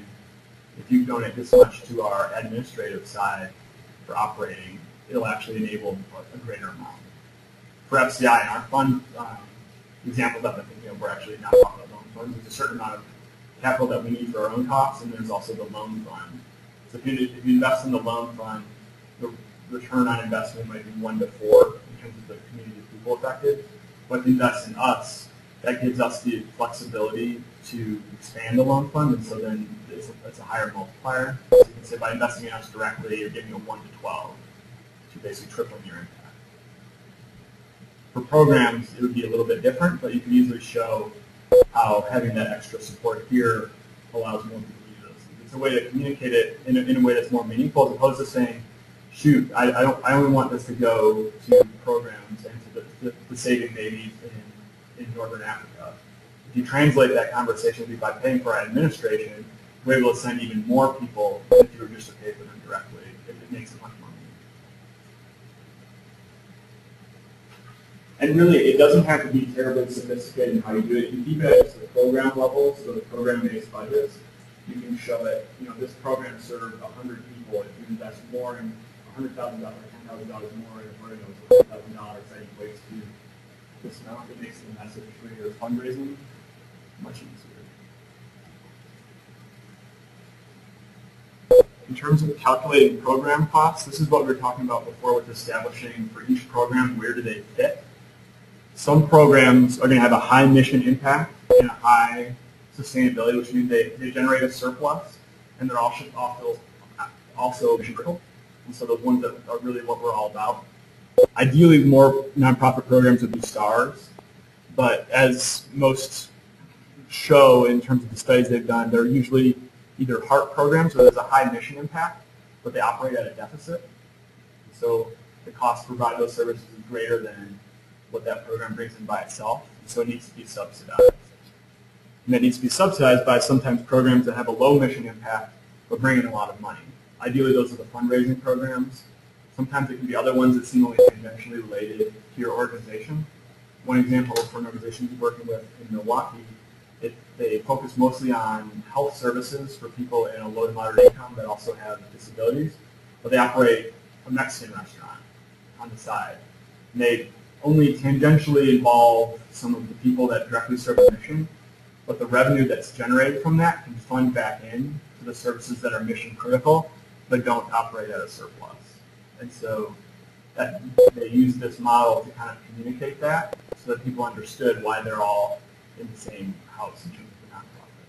S1: if you donate this much to our administrative side for operating, it'll actually enable a greater amount. For FCI and our fund, examples of it, we're actually not talking about loan funds. There's a certain amount of capital that we need for our own costs, and there's also the loan fund. So if you invest in the loan fund, the return on investment might be 1 to 4 in terms of the community of people affected. But if you invest in us, that gives us the flexibility to expand the loan fund, and so then it's a higher multiplier. So you can say by investing in us directly, you're giving a 1 to 12, to basically tripling your impact. For programs, it would be a little bit different, but you can easily show how having that extra support here allows more people to do this. It's a way to communicate it in a way that's more meaningful, as opposed to saying, shoot, I only want this to go to programs and to the saving babies in Northern Africa. If you translate that conversation by paying for our administration, we're able to send even more people than if you were just to pay for them directly. It makes it much more meaningful. And really, it doesn't have to be terribly sophisticated in how you do it. You keep it at just the program level, so the program-based budgets. You can show it, this program served 100 people. If you invest more in $100,000, $10,000 more in a program, $100,000, that equates to this amount. It makes the message for your fundraising much easier. In terms of calculating program costs, this is what we were talking about before with establishing for each program where do they fit. Some programs are going to have a high mission impact and a high sustainability, which means they generate a surplus, and they're also mission critical. And so those ones that are really what we're all about. Ideally, more nonprofit programs would be stars, but as most show in terms of the studies they've done, they're usually either heart programs where there's a high mission impact, but they operate at a deficit. So the cost to provide those services is greater than what that program brings in by itself, so it needs to be subsidized. And that needs to be subsidized by sometimes programs that have a low mission impact, but bring in a lot of money. Ideally, those are the fundraising programs. Sometimes it can be other ones that seem only tangentially related to your organization. One example for an organization we're working with in Milwaukee, they focus mostly on health services for people in a low to moderate income that also have disabilities, but they operate a Mexican restaurant on the side. And they only tangentially involve some of the people that directly serve the mission, but the revenue that's generated from that can fund back in to the services that are mission critical, but don't operate at a surplus. And so that they use this model to kind of communicate that so that people understood why they're all in the same house in terms of the nonprofit.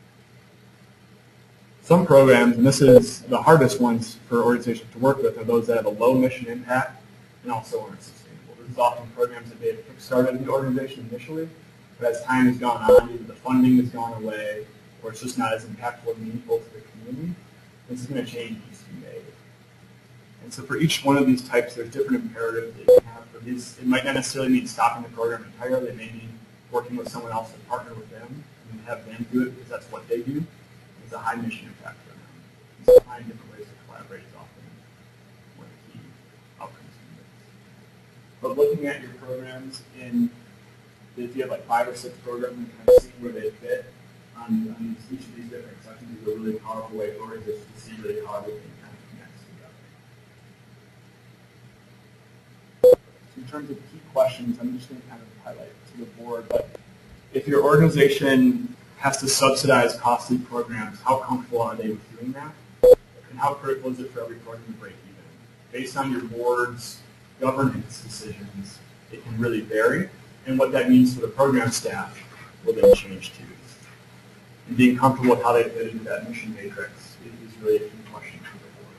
S1: Some programs, and this is the hardest ones for organizations to work with, are those that have a low mission impact and also aren't sustainable. This is often programs that they have kickstarted the organization initially, but as time has gone on, either the funding has gone away or it's just not as impactful or meaningful to the community. This is going to change needs to be made. And so for each one of these types, there's different imperatives that you can have. For these, it might not necessarily mean stopping the program entirely. It may mean working with someone else to partner with them and have them do it because that's what they do. It's a high mission impact for them. And so finding different ways to collaborate is often one of the key outcomes from this. But looking at your programs if you have like 5 or 6 programs and kind of seeing where they fit on each of these different sections is a really powerful way for organizations to see really how everything kind of connects together. So in terms of key questions, I'm just going to kind of highlight to the board, but if your organization has to subsidize costly programs, how comfortable are they with doing that? And how critical is it for every program to break even? Based on your board's governance decisions, it can really vary, and what that means for the program staff will then change too. And being comfortable with how they fit into that mission matrix is really a key question for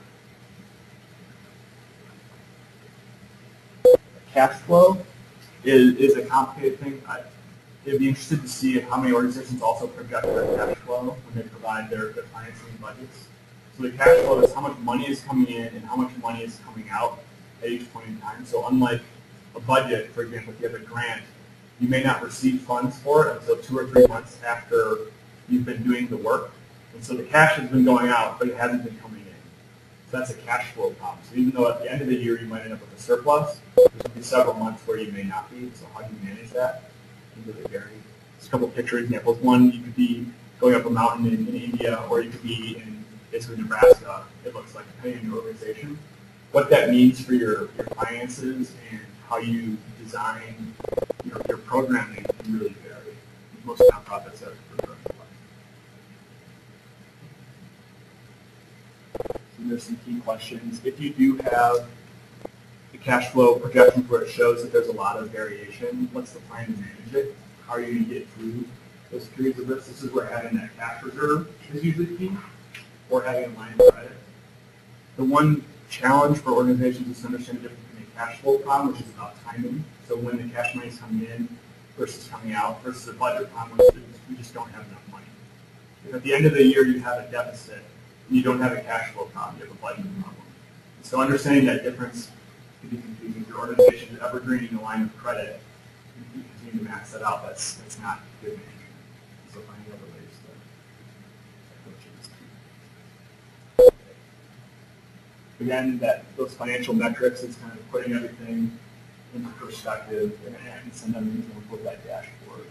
S1: the board. Cash flow is a complicated thing. I'd be interested to see how many organizations also project their cash flow when they provide their financing budgets. So the cash flow is how much money is coming in and how much money is coming out at each point in time. So unlike a budget, for example, if you have a grant, you may not receive funds for it until 2 or 3 months after you've been doing the work. And so the cash has been going out, but it hasn't been coming in. So that's a cash flow problem. So even though at the end of the year you might end up with a surplus, there's going to be several months where you may not be. So how do you manage that? Really vary. Just a couple of picture examples. One, you could be going up a mountain in India, or you could be in basically Nebraska, it looks like, depending on your organization. What that means for your finances and how you design your programming can really vary. Most nonprofits have programs like that. So there's some key questions. If you do have the cash flow projections where it shows that there's a lot of variation, what's the plan to manage it? How are you going to get through those periods of risk? This is where having that cash reserve is usually key, or having a line of credit. The one challenge for organizations is to understand the difference between a cash flow problem, which is about timing, so when the cash money is coming in versus coming out, versus a budget problem, which is we just don't have enough money. If at the end of the year you have a deficit and you don't have a cash flow problem, you have a budget problem. So understanding that difference can be confusing. If your organization is ever draining a line of credit, and you continue to max that out, that's not good management. So finding other ways to approach it. Again, those financial metrics is kind of putting everything into perspective and send them into with that dashboard.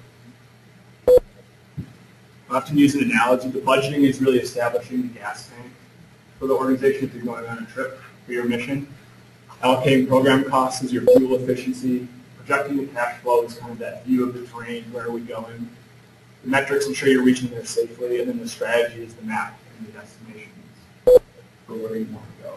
S1: I often use an analogy. The budgeting is really establishing the gas tank for the organization if you're going on a trip for your mission. Allocating program costs is your fuel efficiency. Projecting the cash flow is kind of that view of the terrain, where are we going. The metrics ensure you're reaching there safely, and then the strategy is the map and the destinations for where you want to go.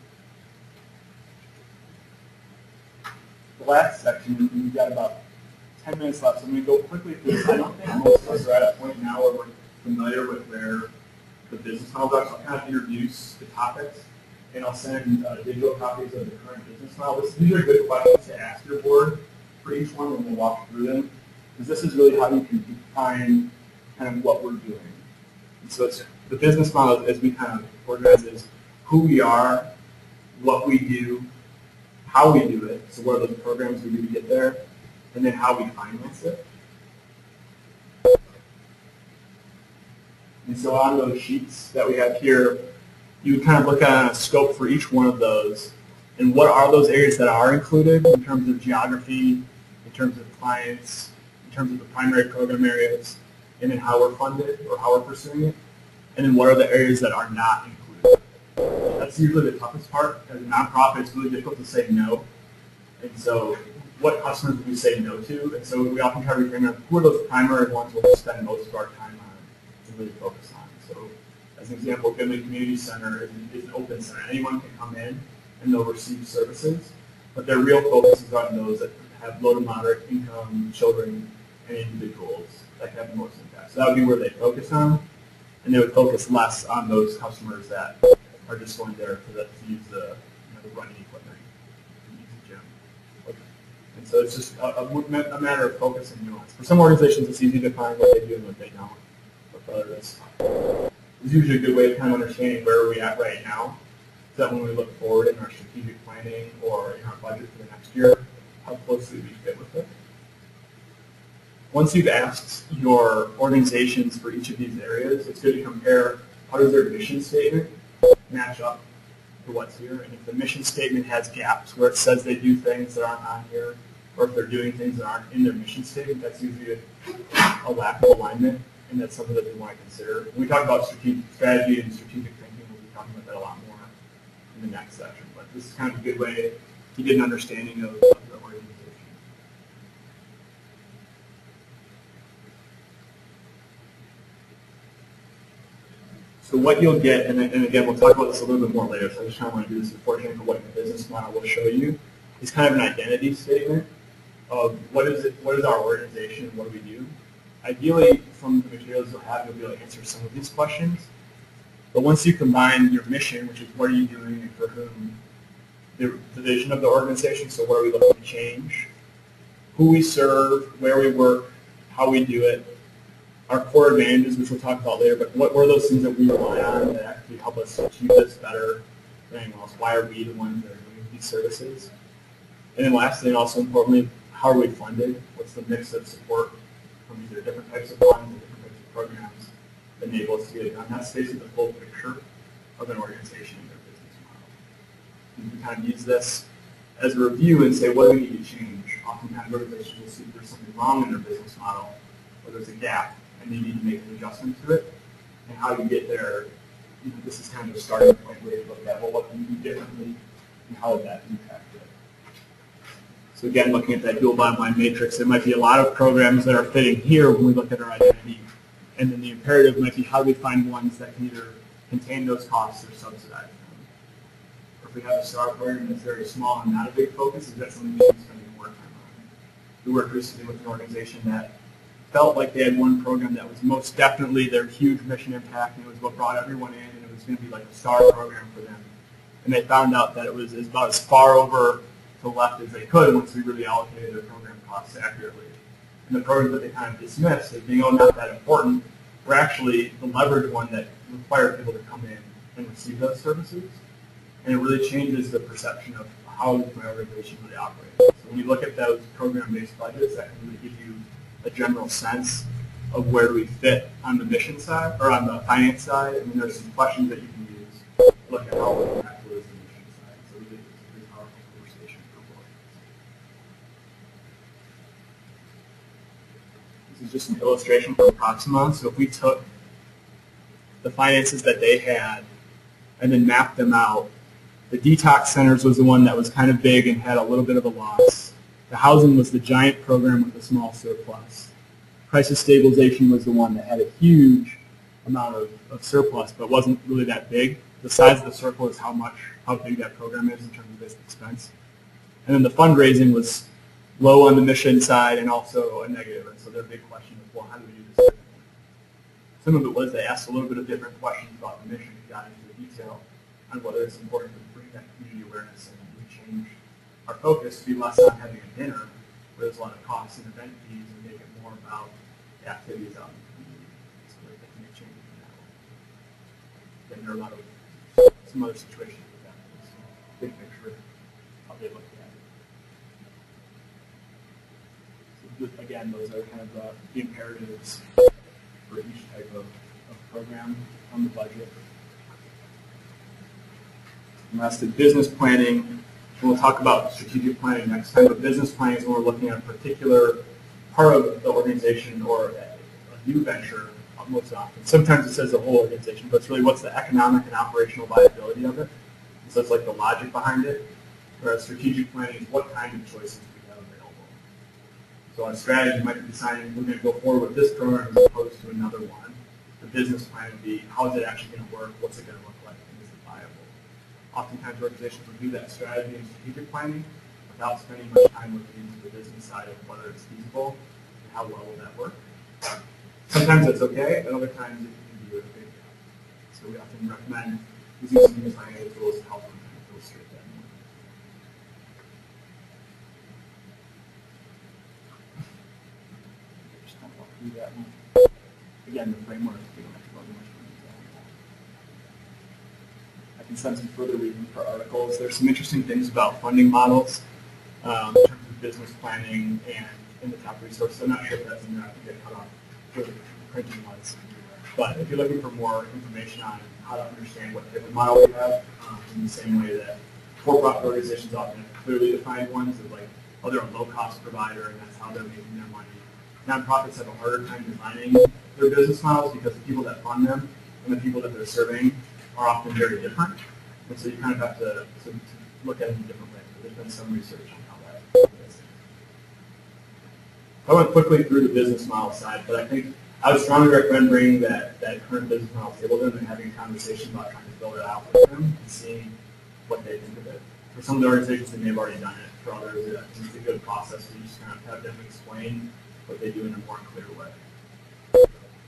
S1: The last section, we've got about 10 minutes left, so I'm going to go quickly through this. I don't think most of us are at a point now where we're familiar with where the business model is. I'll kind of introduce the topics, and I'll send digital copies of the current business model. These are good questions to ask your board for each one, and we'll walk through them, because this is really how you can define kind of what we're doing. And so it's the business model, as we kind of organize, is who we are, what we do, how we do it, so what are those programs we do to get there, and then how we finance it. And so on those sheets that we have here, you would kind of look at a scope for each one of those, and what are those areas that are included in terms of geography, in terms of clients, in terms of the primary program areas, and then how we're funded or how we're pursuing it, and then what are the areas that are not included. That's usually the toughest part. As a nonprofit, it's really difficult to say no, and so what customers do we say no to? And so we often try to reframe it, who are those primary ones we'll spend most of our time on and really focus on. So as an example, Goodman Community Center is an open center. Anyone can come in and they'll receive services, but their real focus is on those that have low to moderate income, children, and individuals that have the most impact. So that would be where they focus on, and they would focus less on those customers that are just going there to use the running equipment, to use the gym. And so it's just a matter of focus and nuance. For some organizations, it's easy to find what they do and what they don't. But for others, it's usually a good way of kind of understanding where are we at right now, so that when we look forward in our strategic planning or in our budget for the next year, how closely we fit with it. Once you've asked your organizations for each of these areas, it's good to compare how does their mission statement match up to what's here. And if the mission statement has gaps where it says they do things that aren't on here, or if they're doing things that aren't in their mission statement, that's usually a lack of alignment, and that's something that we want to consider. When we talk about strategic strategy and strategic thinking, we'll be talking about that a lot more in the next section. But this is kind of a good way to get an understanding of the organization. So what you'll get, and again, we'll talk about this a little bit more later, so I just kind of want to do this beforehand for what the business model will show you, is kind of an identity statement of what is our organization and what do we do. Ideally, from the materials you'll have, you'll be able to answer some of these questions. But once you combine your mission, which is what are you doing and for whom, the vision of the organization, so what are we looking to change, who we serve, where we work, how we do it, our core advantages, which we'll talk about later, but what are those things that we rely on that actually help us achieve this better than anyone else? Why are we the ones that are doing these services? And then lastly, and also importantly, how are we funded? What's the mix of support from either different types of funds and different types of programs that enable us to get it done? That's basically the full picture of an organization and their business model. And we can kind of use this as a review and say, what do we need to change? Oftentimes organizations will see if there's something wrong in their business model, or there's a gap, and they need to make an adjustment to it. And how you get there, this is kind of a starting point where you look at, well, what can you do differently, and how would that impact it? So again, looking at that dual bottom line matrix, there might be a lot of programs that are fitting here when we look at our identity. And then the imperative might be how do we find ones that can either contain those costs or subsidize them. Or if we have a STAR program that's very small and not a big focus, is that something we should be spending more time on? We worked recently with an organization that felt like they had one program that was most definitely their huge mission impact, and it was what brought everyone in, and it was going to be like a STAR program for them. And they found out that it was about as far over to the left as they could once we really allocated their program costs accurately. And the programs that they kind of dismissed as being, oh, not that important, were actually the leverage one that required people to come in and receive those services. And it really changes the perception of how my organization really operates. So when you look at those program-based budgets, that can really give you a general sense of where do we fit on the mission side, or on the finance side, and then there's some questions that you can use to look at how we impact those on the mission side. So really, it's a pretty powerful conversation for both. This is just an illustration from Proxima. So if we took the finances that they had and then mapped them out, the detox centers was the one that was kind of big and had a little bit of a loss. The housing was the giant program with a small surplus. Crisis stabilization was the one that had a huge amount of surplus, but wasn't really that big. The size of the circle is how big that program is in terms of its expense. And then the fundraising was low on the mission side and also a negative. And so their big question was, well, how do we do this differently? Some of it was they asked a little bit of different questions about the mission and got into the detail on whether it's important to bring that community awareness and we change our focus to be less on having a dinner where there's a lot of costs and event fees and make it more about the activities out in the community so that they can make changes in that way. Then there are a lot of some other situations with that. So big picture, how they look at it. So again, those are kind of the imperatives for each type of program on the budget. And that's the business planning. And we'll talk about strategic planning next time, but business planning is when we're looking at a particular part of the organization or a new venture most often. Sometimes it says the whole organization, but it's really what's the economic and operational viability of it. So it's like the logic behind it. Whereas strategic planning is what kind of choices we have available. So our strategy might be deciding we're going to go forward with this program as opposed to another one. The business plan would be how is it actually going to work? What's it going to look like? And is it viable? Oftentimes organizations will do that strategy and strategic planning without spending much time looking into the business side of whether it's feasible and how well will that work. Sometimes that's okay, and other times it can be a big gap. So we often recommend using some of these financial tools to help them kind of illustrate that more. Just kind of walk through that one. Again, the framework, we don't have to go into much more detail. I can send some further reading for articles. There's some interesting things about funding models in terms of business planning and in the top resources. I'm not sure if that's in there. I think they cut off for the printing was. But if you're looking for more information on how to understand what type of model we have, in the same way that for-profit organizations often have clearly defined ones of like, oh, they're a low-cost provider and that's how they're making their money. Nonprofits have a harder time defining their business models because the people that fund them and the people that they're serving are often very different. And so you kind of have to look at it in different ways. But there's been some research on how that is. I went quickly through the business model side, but I think I would strongly recommend bringing that current business model table to them and having a conversation about trying to build it out with them and seeing what they think of it. For some of the organizations, they may have already done it. For others, it's a good process to just kind of have them explain what they do in a more clear way.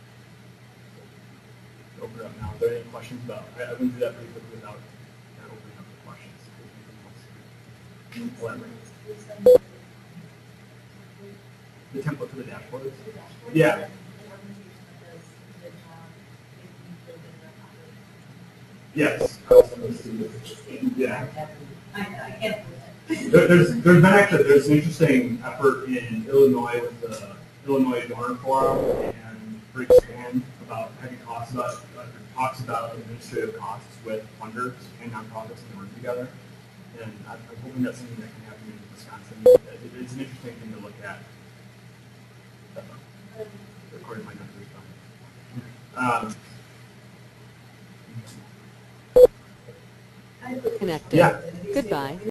S1: Open it up now. Are there any questions about it? I went through that pretty quickly without kind of opening up the questions. Elaborate. The template for the dashboard? Yeah. Yes. Yeah.
S4: I can't believe
S1: There's an interesting effort in Illinois with the Illinois Donor Forum and Bridgespan about having talks about administrative costs with funders and nonprofits and work together. And I'm hoping that's something that can happen in Wisconsin. It's an interesting thing to look at. Recording my numbers.
S7: Connected.
S1: Yeah.
S7: Goodbye.